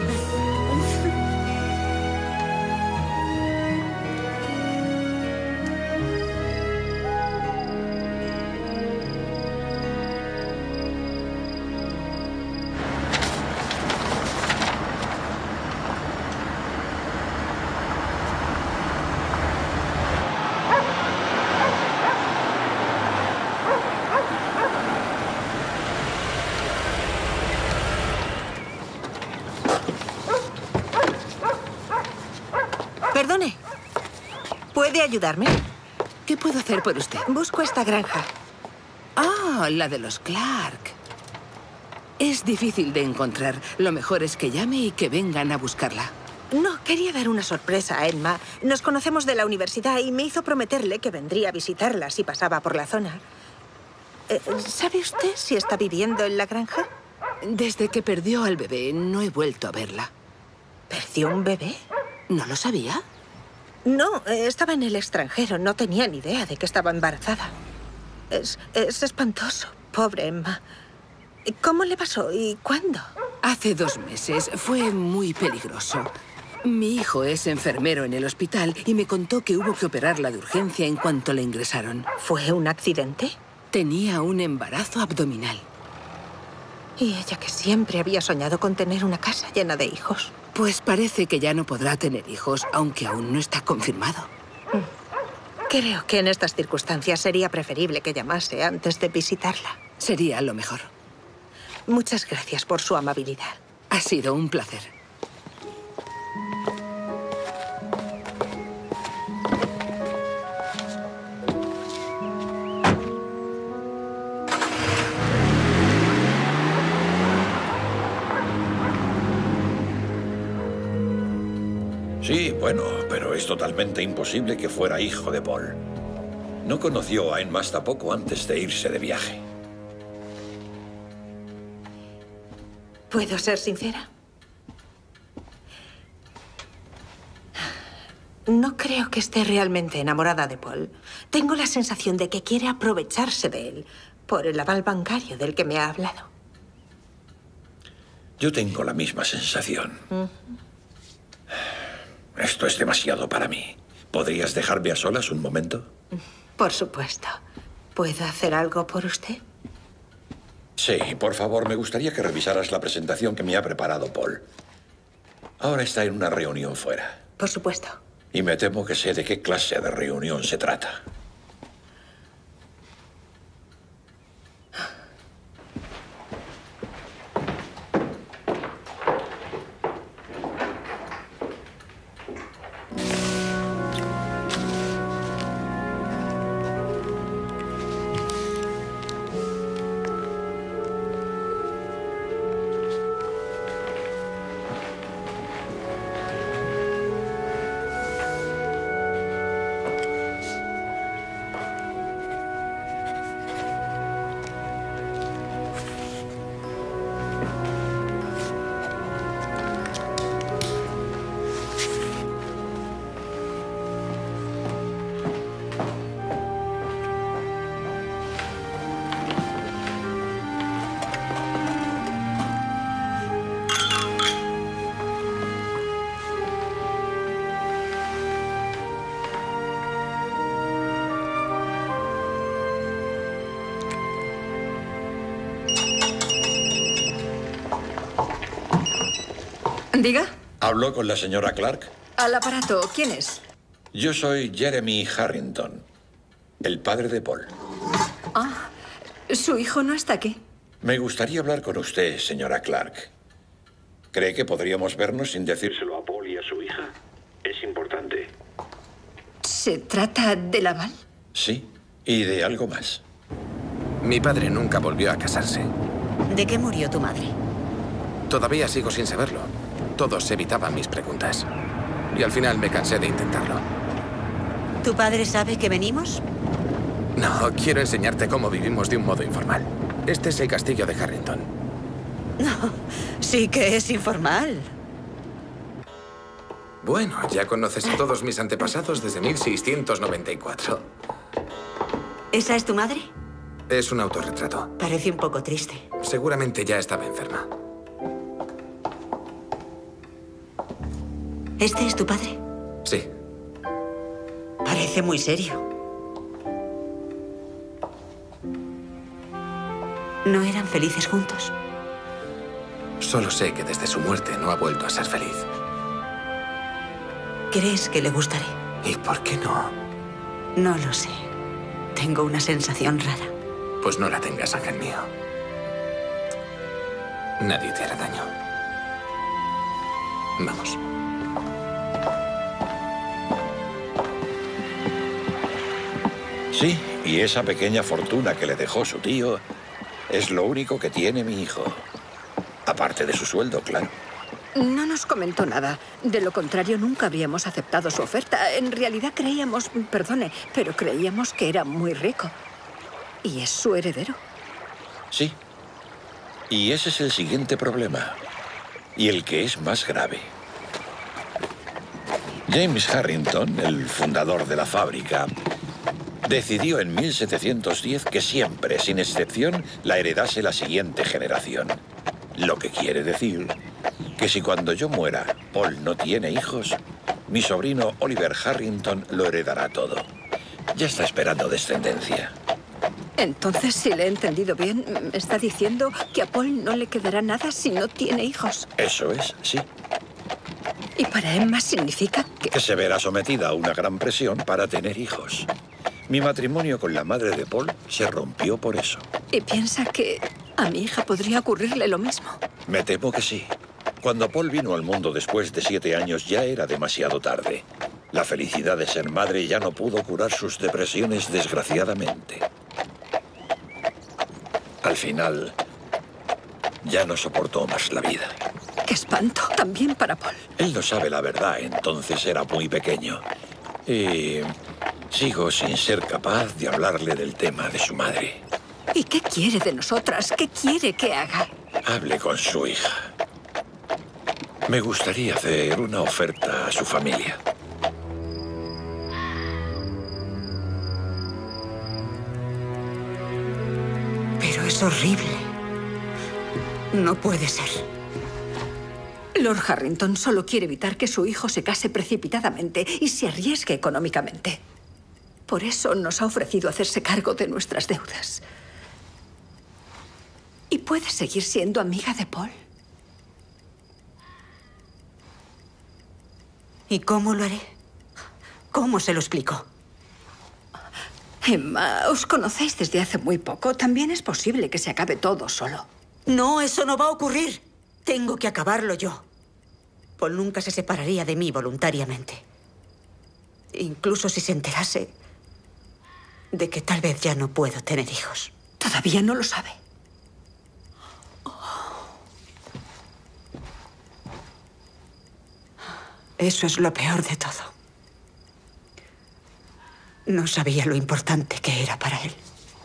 Perdone. ¿Puede ayudarme? ¿Qué puedo hacer por usted? Busco esta granja. Ah, la de los Clark. Es difícil de encontrar. Lo mejor es que llame y que vengan a buscarla. No, quería dar una sorpresa a Emma. Nos conocemos de la universidad y me hizo prometerle que vendría a visitarla si pasaba por la zona. Eh, ¿Sabe usted si está viviendo en la granja? Desde que perdió al bebé, no he vuelto a verla. ¿Perdió un bebé? ¿No lo sabía? No, estaba en el extranjero. No tenía ni idea de que estaba embarazada. Es, es espantoso. Pobre Emma. ¿Cómo le pasó y cuándo? Hace dos meses. Fue muy peligroso. Mi hijo es enfermero en el hospital y me contó que hubo que operarla de urgencia en cuanto la ingresaron. ¿Fue un accidente? Tenía un embarazo abdominal. Y ella, que siempre había soñado con tener una casa llena de hijos. Pues parece que ya no podrá tener hijos, aunque aún no está confirmado. Creo que en estas circunstancias sería preferible que llamase antes de visitarla. Sería lo mejor. Muchas gracias por su amabilidad. Ha sido un placer. Sí, bueno, pero es totalmente imposible que fuera hijo de Paul. No conoció a Emma hasta poco antes de irse de viaje. ¿Puedo ser sincera? No creo que esté realmente enamorada de Paul. Tengo la sensación de que quiere aprovecharse de él por el aval bancario del que me ha hablado. Yo tengo la misma sensación. Uh-huh. Esto es demasiado para mí. ¿Podrías dejarme a solas un momento? Por supuesto. ¿Puedo hacer algo por usted? Sí, por favor, me gustaría que revisaras la presentación que me ha preparado Paul. Ahora está en una reunión fuera. Por supuesto. Y me temo que sé de qué clase de reunión se trata. Diga. ¿Habló con la señora Clark? Al aparato, ¿quién es? Yo soy Jeremy Harrington, el padre de Paul. Ah, su hijo no está aquí. Me gustaría hablar con usted, señora Clark. ¿Cree que podríamos vernos sin decírselo a Paul y a su hija? Es importante. ¿Se trata de Laval? Sí, y de algo más. Mi padre nunca volvió a casarse. ¿De qué murió tu madre? Todavía sigo sin saberlo. Todos evitaban mis preguntas. Y al final me cansé de intentarlo. ¿Tu padre sabe que venimos? No, quiero enseñarte cómo vivimos de un modo informal. Este es el castillo de Harrington. No, sí que es informal. Bueno, ya conoces a todos mis antepasados desde mil seiscientos noventa y cuatro. ¿Esa es tu madre? Es un autorretrato. Parece un poco triste. Seguramente ya estaba enferma. ¿Este es tu padre? Sí. Parece muy serio. ¿No eran felices juntos? Solo sé que desde su muerte no ha vuelto a ser feliz. ¿Crees que le gustaré? ¿Y por qué no? No lo sé. Tengo una sensación rara. Pues no la tengas, ángel mío. Nadie te hará daño. Vamos. Sí, y esa pequeña fortuna que le dejó su tío es lo único que tiene mi hijo. Aparte de su sueldo, claro. No nos comentó nada. De lo contrario, nunca habríamos aceptado su oferta. En realidad creíamos, perdone, pero creíamos que era muy rico. Y es su heredero. Sí. Y ese es el siguiente problema. Y el que es más grave. James Harrington, el fundador de la fábrica, decidió en mil setecientos diez que siempre, sin excepción, la heredase la siguiente generación. Lo que quiere decir que si cuando yo muera, Paul no tiene hijos, mi sobrino Oliver Harrington lo heredará todo. Ya está esperando descendencia. Entonces, si le he entendido bien, me está diciendo que a Paul no le quedará nada si no tiene hijos. Eso es, sí. Y para Emma significa que... Que se verá sometida a una gran presión para tener hijos. Mi matrimonio con la madre de Paul se rompió por eso. ¿Y piensa que a mi hija podría ocurrirle lo mismo? Me temo que sí. Cuando Paul vino al mundo después de siete años ya era demasiado tarde. La felicidad de ser madre ya no pudo curar sus depresiones, desgraciadamente. Al final, ya no soportó más la vida. ¡Qué espanto! También para Paul. Él no sabe la verdad, entonces era muy pequeño. Y sigo sin ser capaz de hablarle del tema de su madre. ¿Y qué quiere de nosotras? ¿Qué quiere que haga? Hable con su hija. Me gustaría hacer una oferta a su familia. Pero es horrible. No puede ser. Lord Harrington solo quiere evitar que su hijo se case precipitadamente y se arriesgue económicamente. Por eso nos ha ofrecido hacerse cargo de nuestras deudas. ¿Y puede seguir siendo amiga de Paul? ¿Y cómo lo haré? ¿Cómo se lo explico? Emma, os conocéis desde hace muy poco. También es posible que se acabe todo solo. No, eso no va a ocurrir. Tengo que acabarlo yo. Paul nunca se separaría de mí voluntariamente. Incluso si se enterase de que tal vez ya no puedo tener hijos. Todavía no lo sabe. Eso es lo peor de todo. No sabía lo importante que era para él.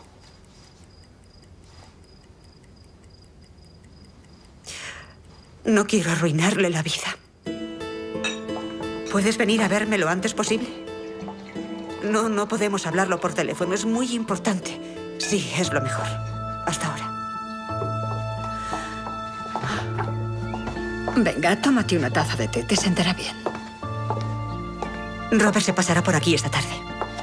No quiero arruinarle la vida. ¿Puedes venir a verme lo antes posible? No, no podemos hablarlo por teléfono. Es muy importante. Sí, es lo mejor. Hasta ahora. Venga, tómate una taza de té. Te sentará bien. Robert se pasará por aquí esta tarde.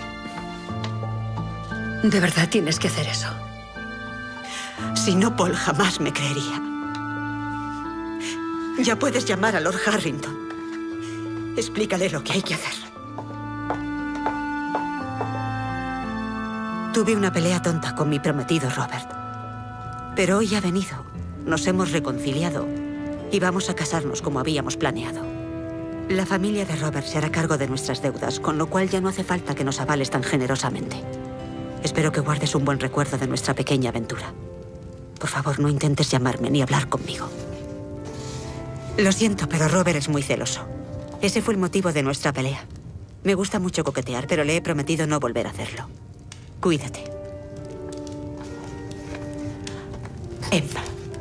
¿De verdad tienes que hacer eso? Si no, Paul jamás me creería. Ya puedes llamar a Lord Harrington. Explícale lo que hay que hacer. Tuve una pelea tonta con mi prometido Robert. Pero hoy ha venido. Nos hemos reconciliado y vamos a casarnos como habíamos planeado. La familia de Robert se hará cargo de nuestras deudas, con lo cual ya no hace falta que nos avales tan generosamente. Espero que guardes un buen recuerdo de nuestra pequeña aventura. Por favor, no intentes llamarme ni hablar conmigo. Lo siento, pero Robert es muy celoso. Ese fue el motivo de nuestra pelea. Me gusta mucho coquetear, pero le he prometido no volver a hacerlo. Cuídate. Emma.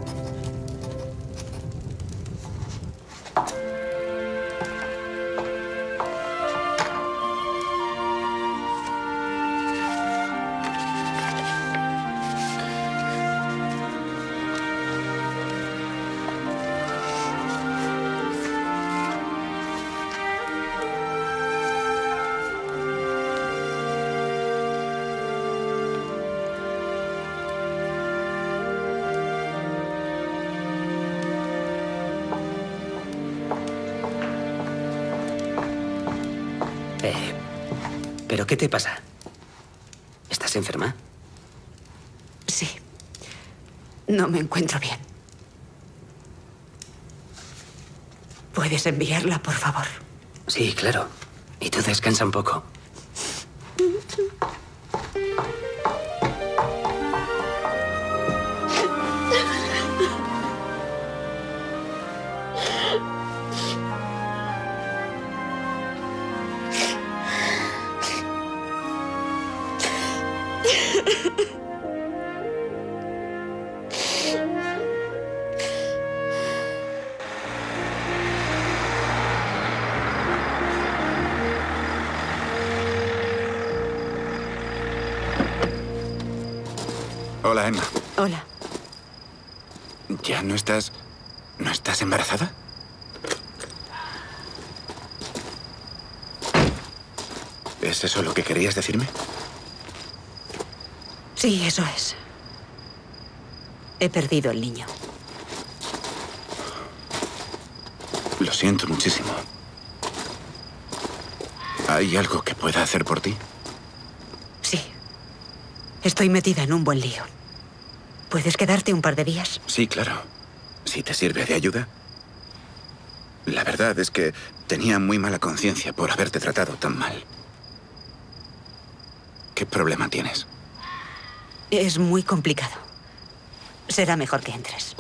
¿Pero qué te pasa? ¿Estás enferma? Sí. No me encuentro bien. ¿Puedes enviarla, por favor? Sí, claro. Y tú descansa un poco. Hola, Emma. Hola. ¿Ya no estás... no estás embarazada? ¿Es eso lo que querías decirme? Sí, eso es. He perdido el niño. Lo siento muchísimo. ¿Hay algo que pueda hacer por ti? Sí. Estoy metida en un buen lío. ¿Puedes quedarte un par de días? Sí, claro. Si te sirve de ayuda. La verdad es que tenía muy mala conciencia por haberte tratado tan mal. ¿Qué problema tienes? Es muy complicado. Será mejor que entres.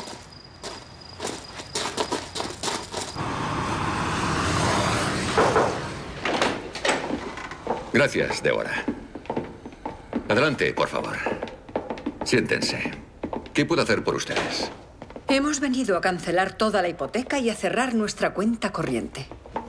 Gracias, Deborah. Adelante, por favor. Siéntense. ¿Qué puedo hacer por ustedes? Hemos venido a cancelar toda la hipoteca y a cerrar nuestra cuenta corriente.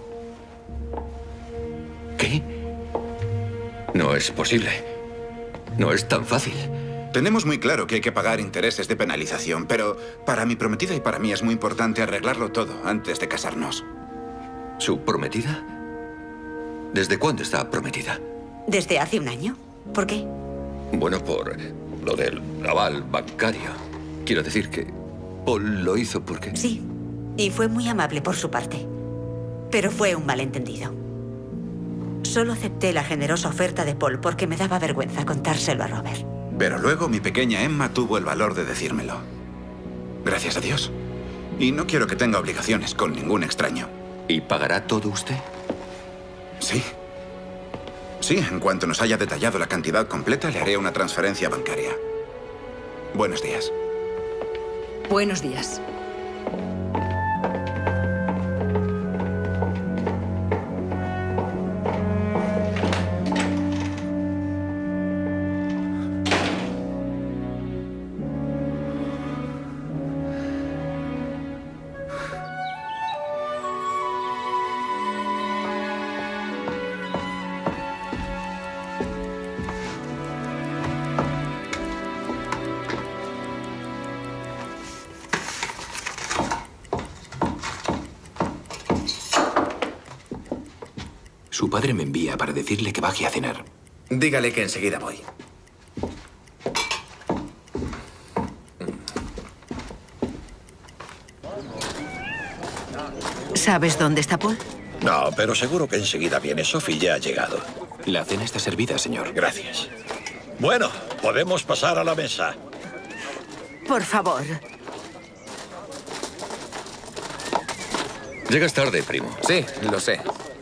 ¿Qué? No es posible. No es tan fácil. Tenemos muy claro que hay que pagar intereses de penalización, pero para mi prometida y para mí es muy importante arreglarlo todo antes de casarnos. ¿Su prometida? ¿Desde cuándo está prometida? ¿Desde hace un año? ¿Por qué? Bueno, por lo del aval bancario. Quiero decir que Paul lo hizo porque... Sí, y fue muy amable por su parte. Pero fue un malentendido. Solo acepté la generosa oferta de Paul porque me daba vergüenza contárselo a Robert. Pero luego mi pequeña Emma tuvo el valor de decírmelo. Gracias a Dios. Y no quiero que tenga obligaciones con ningún extraño. ¿Y pagará todo usted? Sí. Sí, en cuanto nos haya detallado la cantidad completa, le haré una transferencia bancaria. Buenos días. Buenos días. Su padre me envía para decirle que baje a cenar. Dígale que enseguida voy. ¿Sabes dónde está Paul? No, pero seguro que enseguida viene. Sophie ya ha llegado. La cena está servida, señor. Gracias. Bueno, podemos pasar a la mesa. Por favor. Llegas tarde, primo. Sí, lo sé.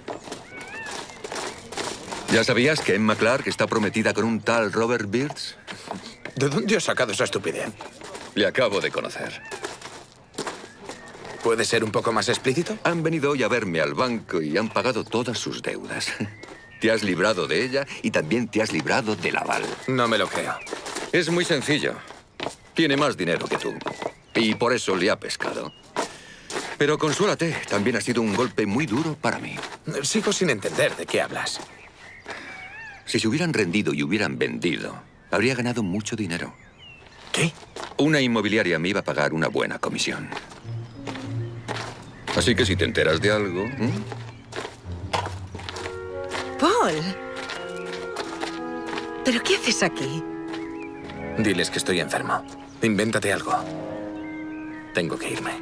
¿Ya sabías que Emma Clark está prometida con un tal Robert Bierce? ¿De dónde has sacado esa estupidez? Le acabo de conocer. ¿Puede ser un poco más explícito? Han venido hoy a verme al banco y han pagado todas sus deudas. Te has librado de ella y también te has librado del aval. No me lo creo. Es muy sencillo. Tiene más dinero que tú. Y por eso le ha pescado. Pero consuélate, también ha sido un golpe muy duro para mí. Sigo sin entender de qué hablas. Si se hubieran rendido y hubieran vendido, habría ganado mucho dinero. ¿Qué? Una inmobiliaria me iba a pagar una buena comisión. Así que si te enteras de algo... ¿eh? Paul. ¿Pero qué haces aquí? Diles que estoy enfermo. Invéntate algo. Tengo que irme.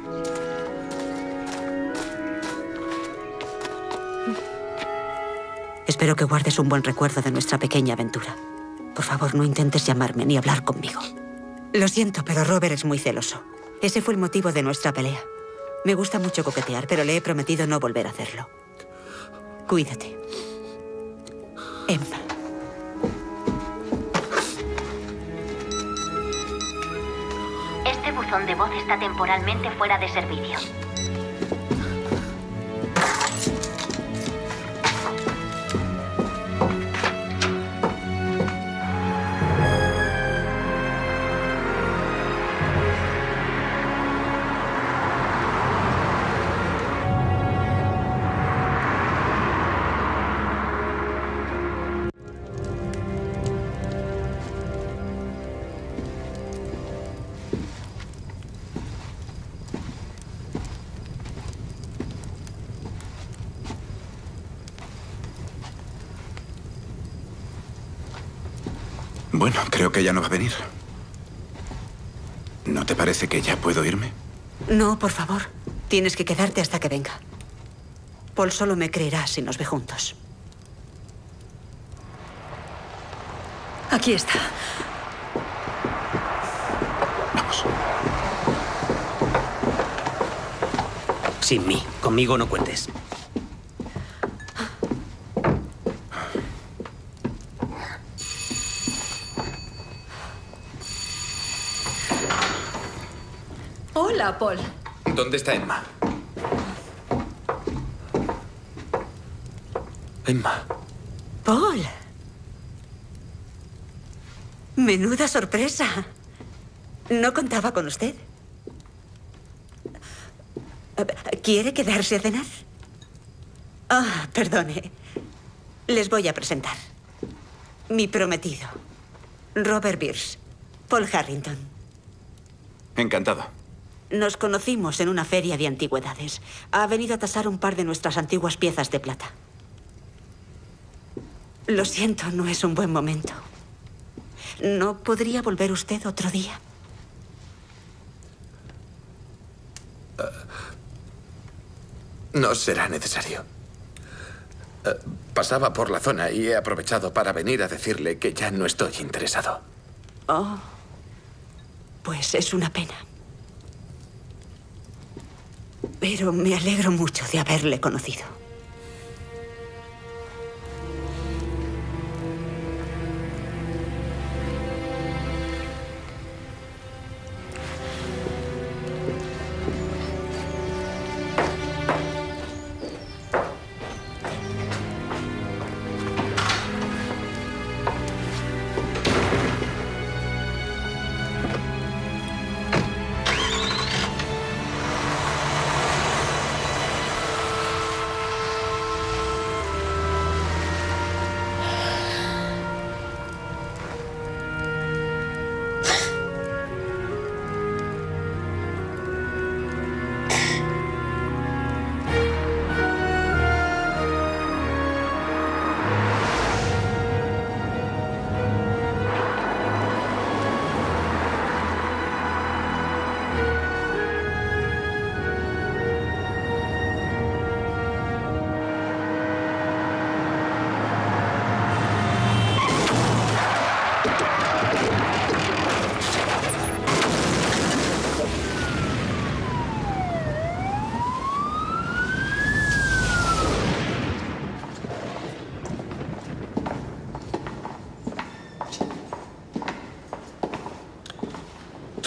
Espero que guardes un buen recuerdo de nuestra pequeña aventura. Por favor, no intentes llamarme ni hablar conmigo. Lo siento, pero Robert es muy celoso. Ese fue el motivo de nuestra pelea. Me gusta mucho coquetear, pero le he prometido no volver a hacerlo. Cuídate. Emma. Este buzón de voz está temporalmente fuera de servicio. Bueno, creo que ya no va a venir. ¿No te parece que ya puedo irme? No, por favor. Tienes que quedarte hasta que venga. Paul solo me creerá si nos ve juntos. Aquí está. Vamos. Sin mí. Conmigo no cuentes. Hola, Paul. ¿Dónde está Emma? Emma. Paul. Menuda sorpresa. No contaba con usted. ¿Quiere quedarse a cenar? Ah, perdone. Les voy a presentar. Mi prometido. Robert Bierce. Paul Harrington. Encantado. Nos conocimos en una feria de antigüedades. Ha venido a tasar un par de nuestras antiguas piezas de plata. Lo siento, no es un buen momento. ¿No podría volver usted otro día? Uh, no será necesario. Uh, pasaba por la zona y he aprovechado para venir a decirle que ya no estoy interesado. Oh, pues es una pena. Pero me alegro mucho de haberle conocido.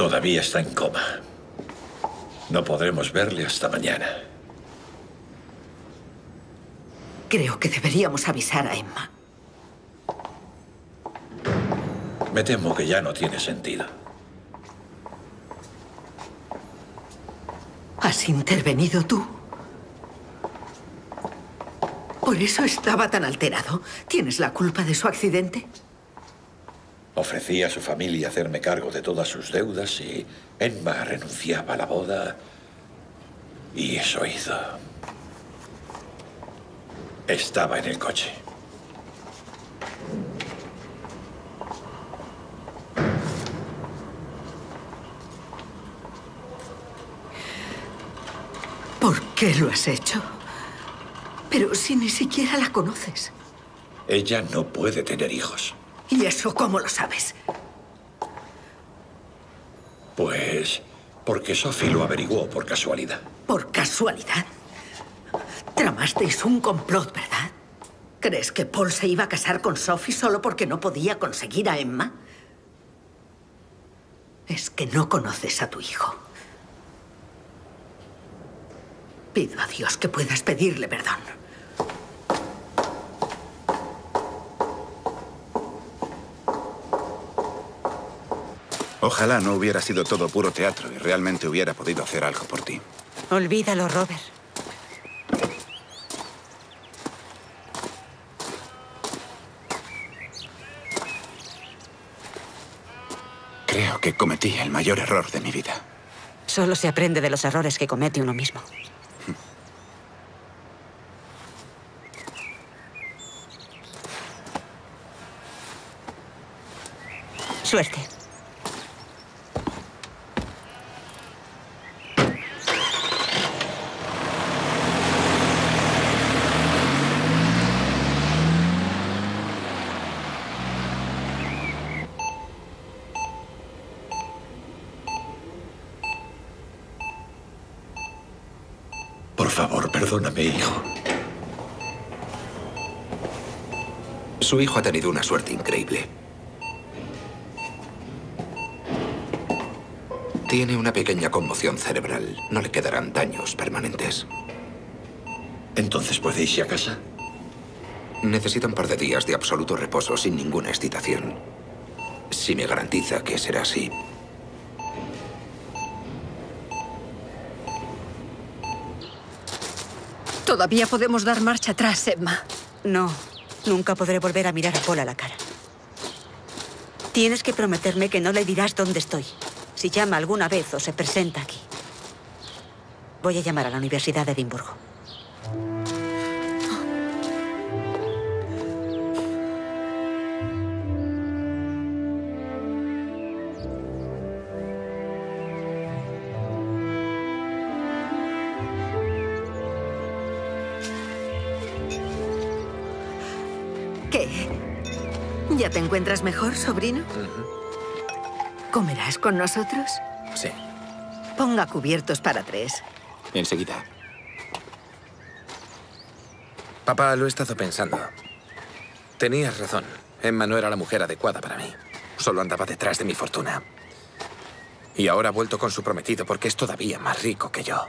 Todavía está en coma. No podremos verle hasta mañana. Creo que deberíamos avisar a Emma. Me temo que ya no tiene sentido. ¿Has intervenido tú? ¿Por eso estaba tan alterado? ¿Tienes la culpa de su accidente? Ofrecí a su familia hacerme cargo de todas sus deudas y Emma renunciaba a la boda. Y eso hizo. Estaba en el coche. ¿Por qué lo has hecho? Pero si ni siquiera la conoces. Ella no puede tener hijos. ¿Y eso cómo lo sabes? Pues porque Sophie lo averiguó por casualidad. ¿Por casualidad? Tramasteis un complot, ¿verdad? ¿Crees que Paul se iba a casar con Sophie solo porque no podía conseguir a Emma? Es que no conoces a tu hijo. Pido a Dios que puedas pedirle perdón. Ojalá no hubiera sido todo puro teatro y realmente hubiera podido hacer algo por ti. Olvídalo, Robert. Creo que cometí el mayor error de mi vida. Solo se aprende de los errores que comete uno mismo. Suerte. Por favor, perdóname, hijo. Su hijo ha tenido una suerte increíble. Tiene una pequeña conmoción cerebral. No le quedarán daños permanentes. ¿Entonces puede irse a casa? Necesita un par de días de absoluto reposo sin ninguna excitación. Si me garantiza que será así. Todavía podemos dar marcha atrás, Emma. No, nunca podré volver a mirar a Paul a la cara. Tienes que prometerme que no le dirás dónde estoy. Si llama alguna vez o se presenta aquí. Voy a llamar a la Universidad de Edimburgo. ¿Qué? ¿Ya te encuentras mejor, sobrino? Uh-huh. ¿Comerás con nosotros? Sí. Ponga cubiertos para tres. Enseguida. Papá, lo he estado pensando. Tenías razón. Emma no era la mujer adecuada para mí. Solo andaba detrás de mi fortuna. Y ahora ha vuelto con su prometido porque es todavía más rico que yo.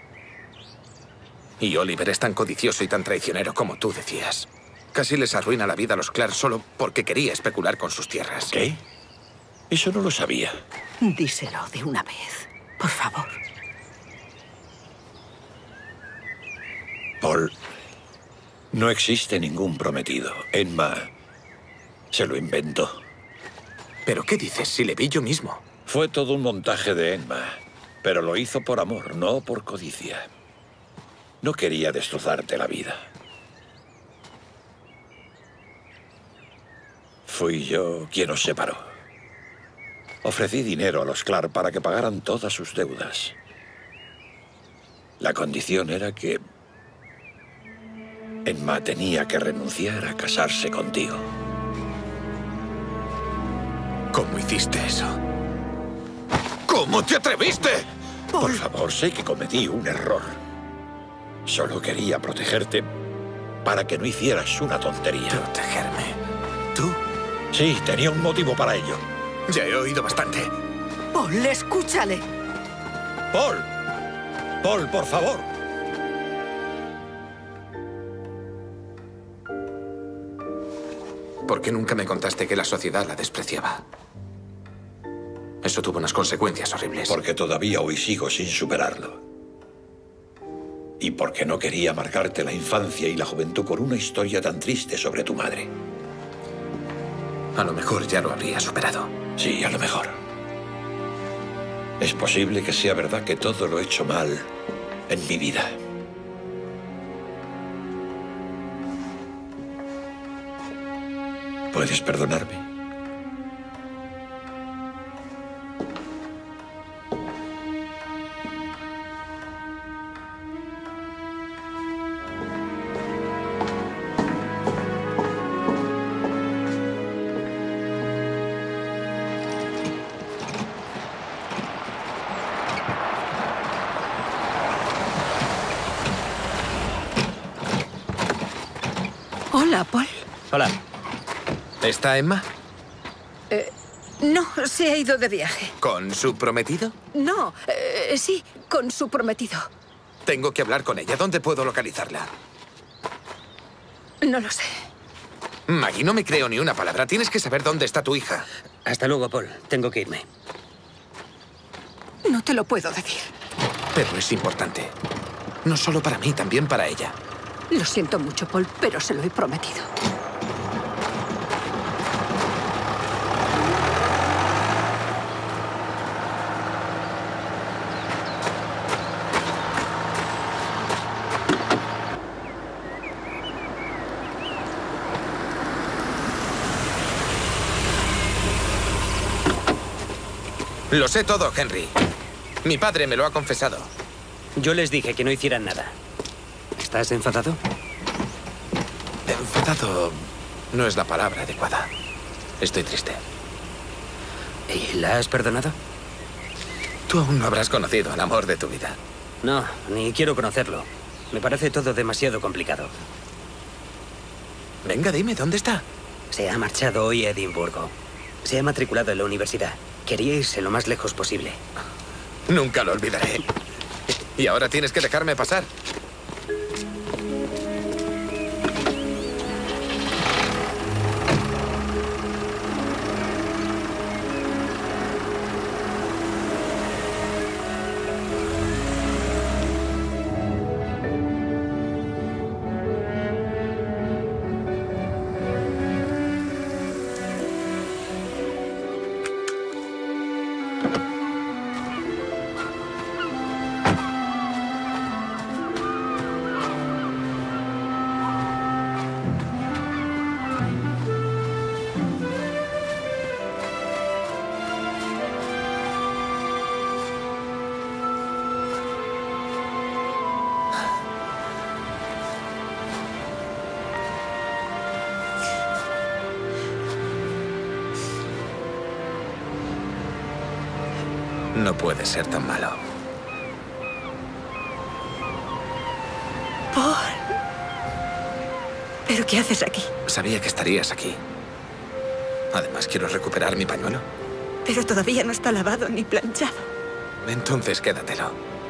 Y Oliver es tan codicioso y tan traicionero como tú decías. Casi les arruina la vida a los Clark solo porque quería especular con sus tierras. ¿Qué? Eso no lo sabía. Díselo de una vez, por favor. Paul, no existe ningún prometido. Emma se lo inventó. ¿Pero qué dices? Si le vi yo mismo. Fue todo un montaje de Emma, pero lo hizo por amor, no por codicia. No quería destrozarte la vida. Fui yo quien os separó. Ofrecí dinero a los Clark para que pagaran todas sus deudas. La condición era que Emma tenía que renunciar a casarse contigo. ¿Cómo hiciste eso? ¿Cómo te atreviste? Por favor, sé que cometí un error. Solo quería protegerte para que no hicieras una tontería. ¿Protegerme? ¿Tú? Sí, tenía un motivo para ello. Ya he oído bastante. Paul, escúchale. Paul. Paul, por favor. ¿Por qué nunca me contaste que la sociedad la despreciaba? Eso tuvo unas consecuencias horribles. Porque todavía hoy sigo sin superarlo. Y porque no quería marcarte la infancia y la juventud con una historia tan triste sobre tu madre. A lo mejor ya lo habría superado. Sí, a lo mejor. Es posible que sea verdad que todo lo he hecho mal en mi vida. ¿Puedes perdonarme? Hola, Paul. Hola. ¿Está Emma? Eh, no, se ha ido de viaje. ¿Con su prometido? No, eh, sí, con su prometido. Tengo que hablar con ella. ¿Dónde puedo localizarla? No lo sé. Maggie, no me creo ni una palabra. Tienes que saber dónde está tu hija. Hasta luego, Paul. Tengo que irme. No te lo puedo decir. Pero es importante. No solo para mí, también para ella. Lo siento mucho, Paul, pero se lo he prometido. Lo sé todo, Henry. Mi padre me lo ha confesado. Yo les dije que no hicieran nada. ¿Estás enfadado? Enfadado no es la palabra adecuada. Estoy triste. ¿Y la has perdonado? Tú aún no habrás conocido al amor de tu vida. No, ni quiero conocerlo. Me parece todo demasiado complicado. Venga, dime, ¿dónde está? Se ha marchado hoy a Edimburgo. Se ha matriculado en la universidad. Quería irse lo más lejos posible. Nunca lo olvidaré. Y ahora tienes que dejarme pasar. No puede ser tan malo. Paul. ¿Pero qué haces aquí? Sabía que estarías aquí. Además, quiero recuperar mi pañuelo. Pero todavía no está lavado ni planchado. Entonces, quédatelo.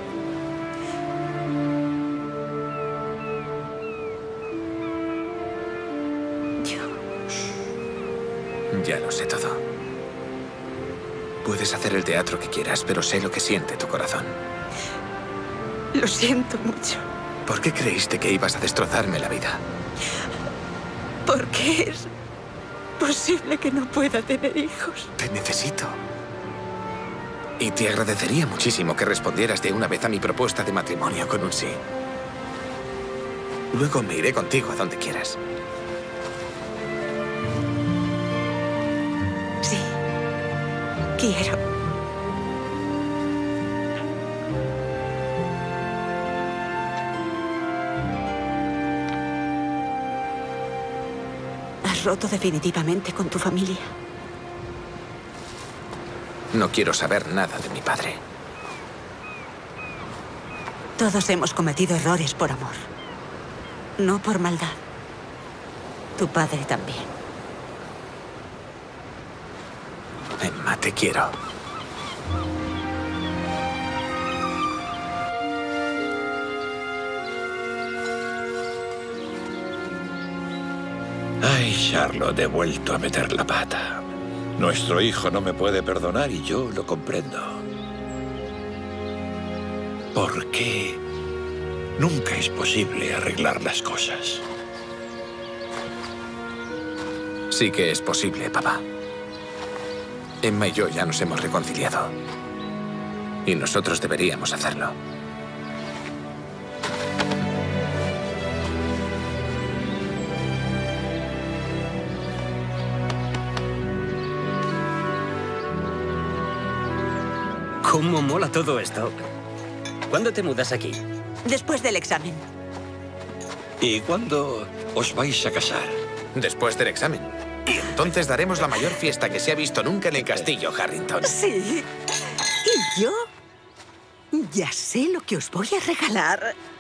Yo... Ya lo sé todo. Puedes hacer el teatro que quieras, pero sé lo que siente tu corazón. Lo siento mucho. ¿Por qué creíste que ibas a destrozarme la vida? Porque es posible que no pueda tener hijos. Te necesito. Y te agradecería muchísimo que respondieras de una vez a mi propuesta de matrimonio con un sí. Luego me iré contigo a donde quieras. Sí. Quiero. ¿Has roto definitivamente con tu familia? No quiero saber nada de mi padre. Todos hemos cometido errores por amor. No por maldad. Tu padre también. Emma, te quiero. Ay, Charlotte, he vuelto a meter la pata. Nuestro hijo no me puede perdonar y yo lo comprendo. ¿Por qué nunca es posible arreglar las cosas? Sí que es posible, papá. Emma y yo ya nos hemos reconciliado. Y nosotros deberíamos hacerlo. ¿Cómo mola todo esto? ¿Cuándo te mudas aquí? Después del examen. ¿Y cuándo os vais a casar? Después del examen. Y entonces daremos la mayor fiesta que se ha visto nunca en el castillo Harrington. Sí. Y yo ya sé lo que os voy a regalar.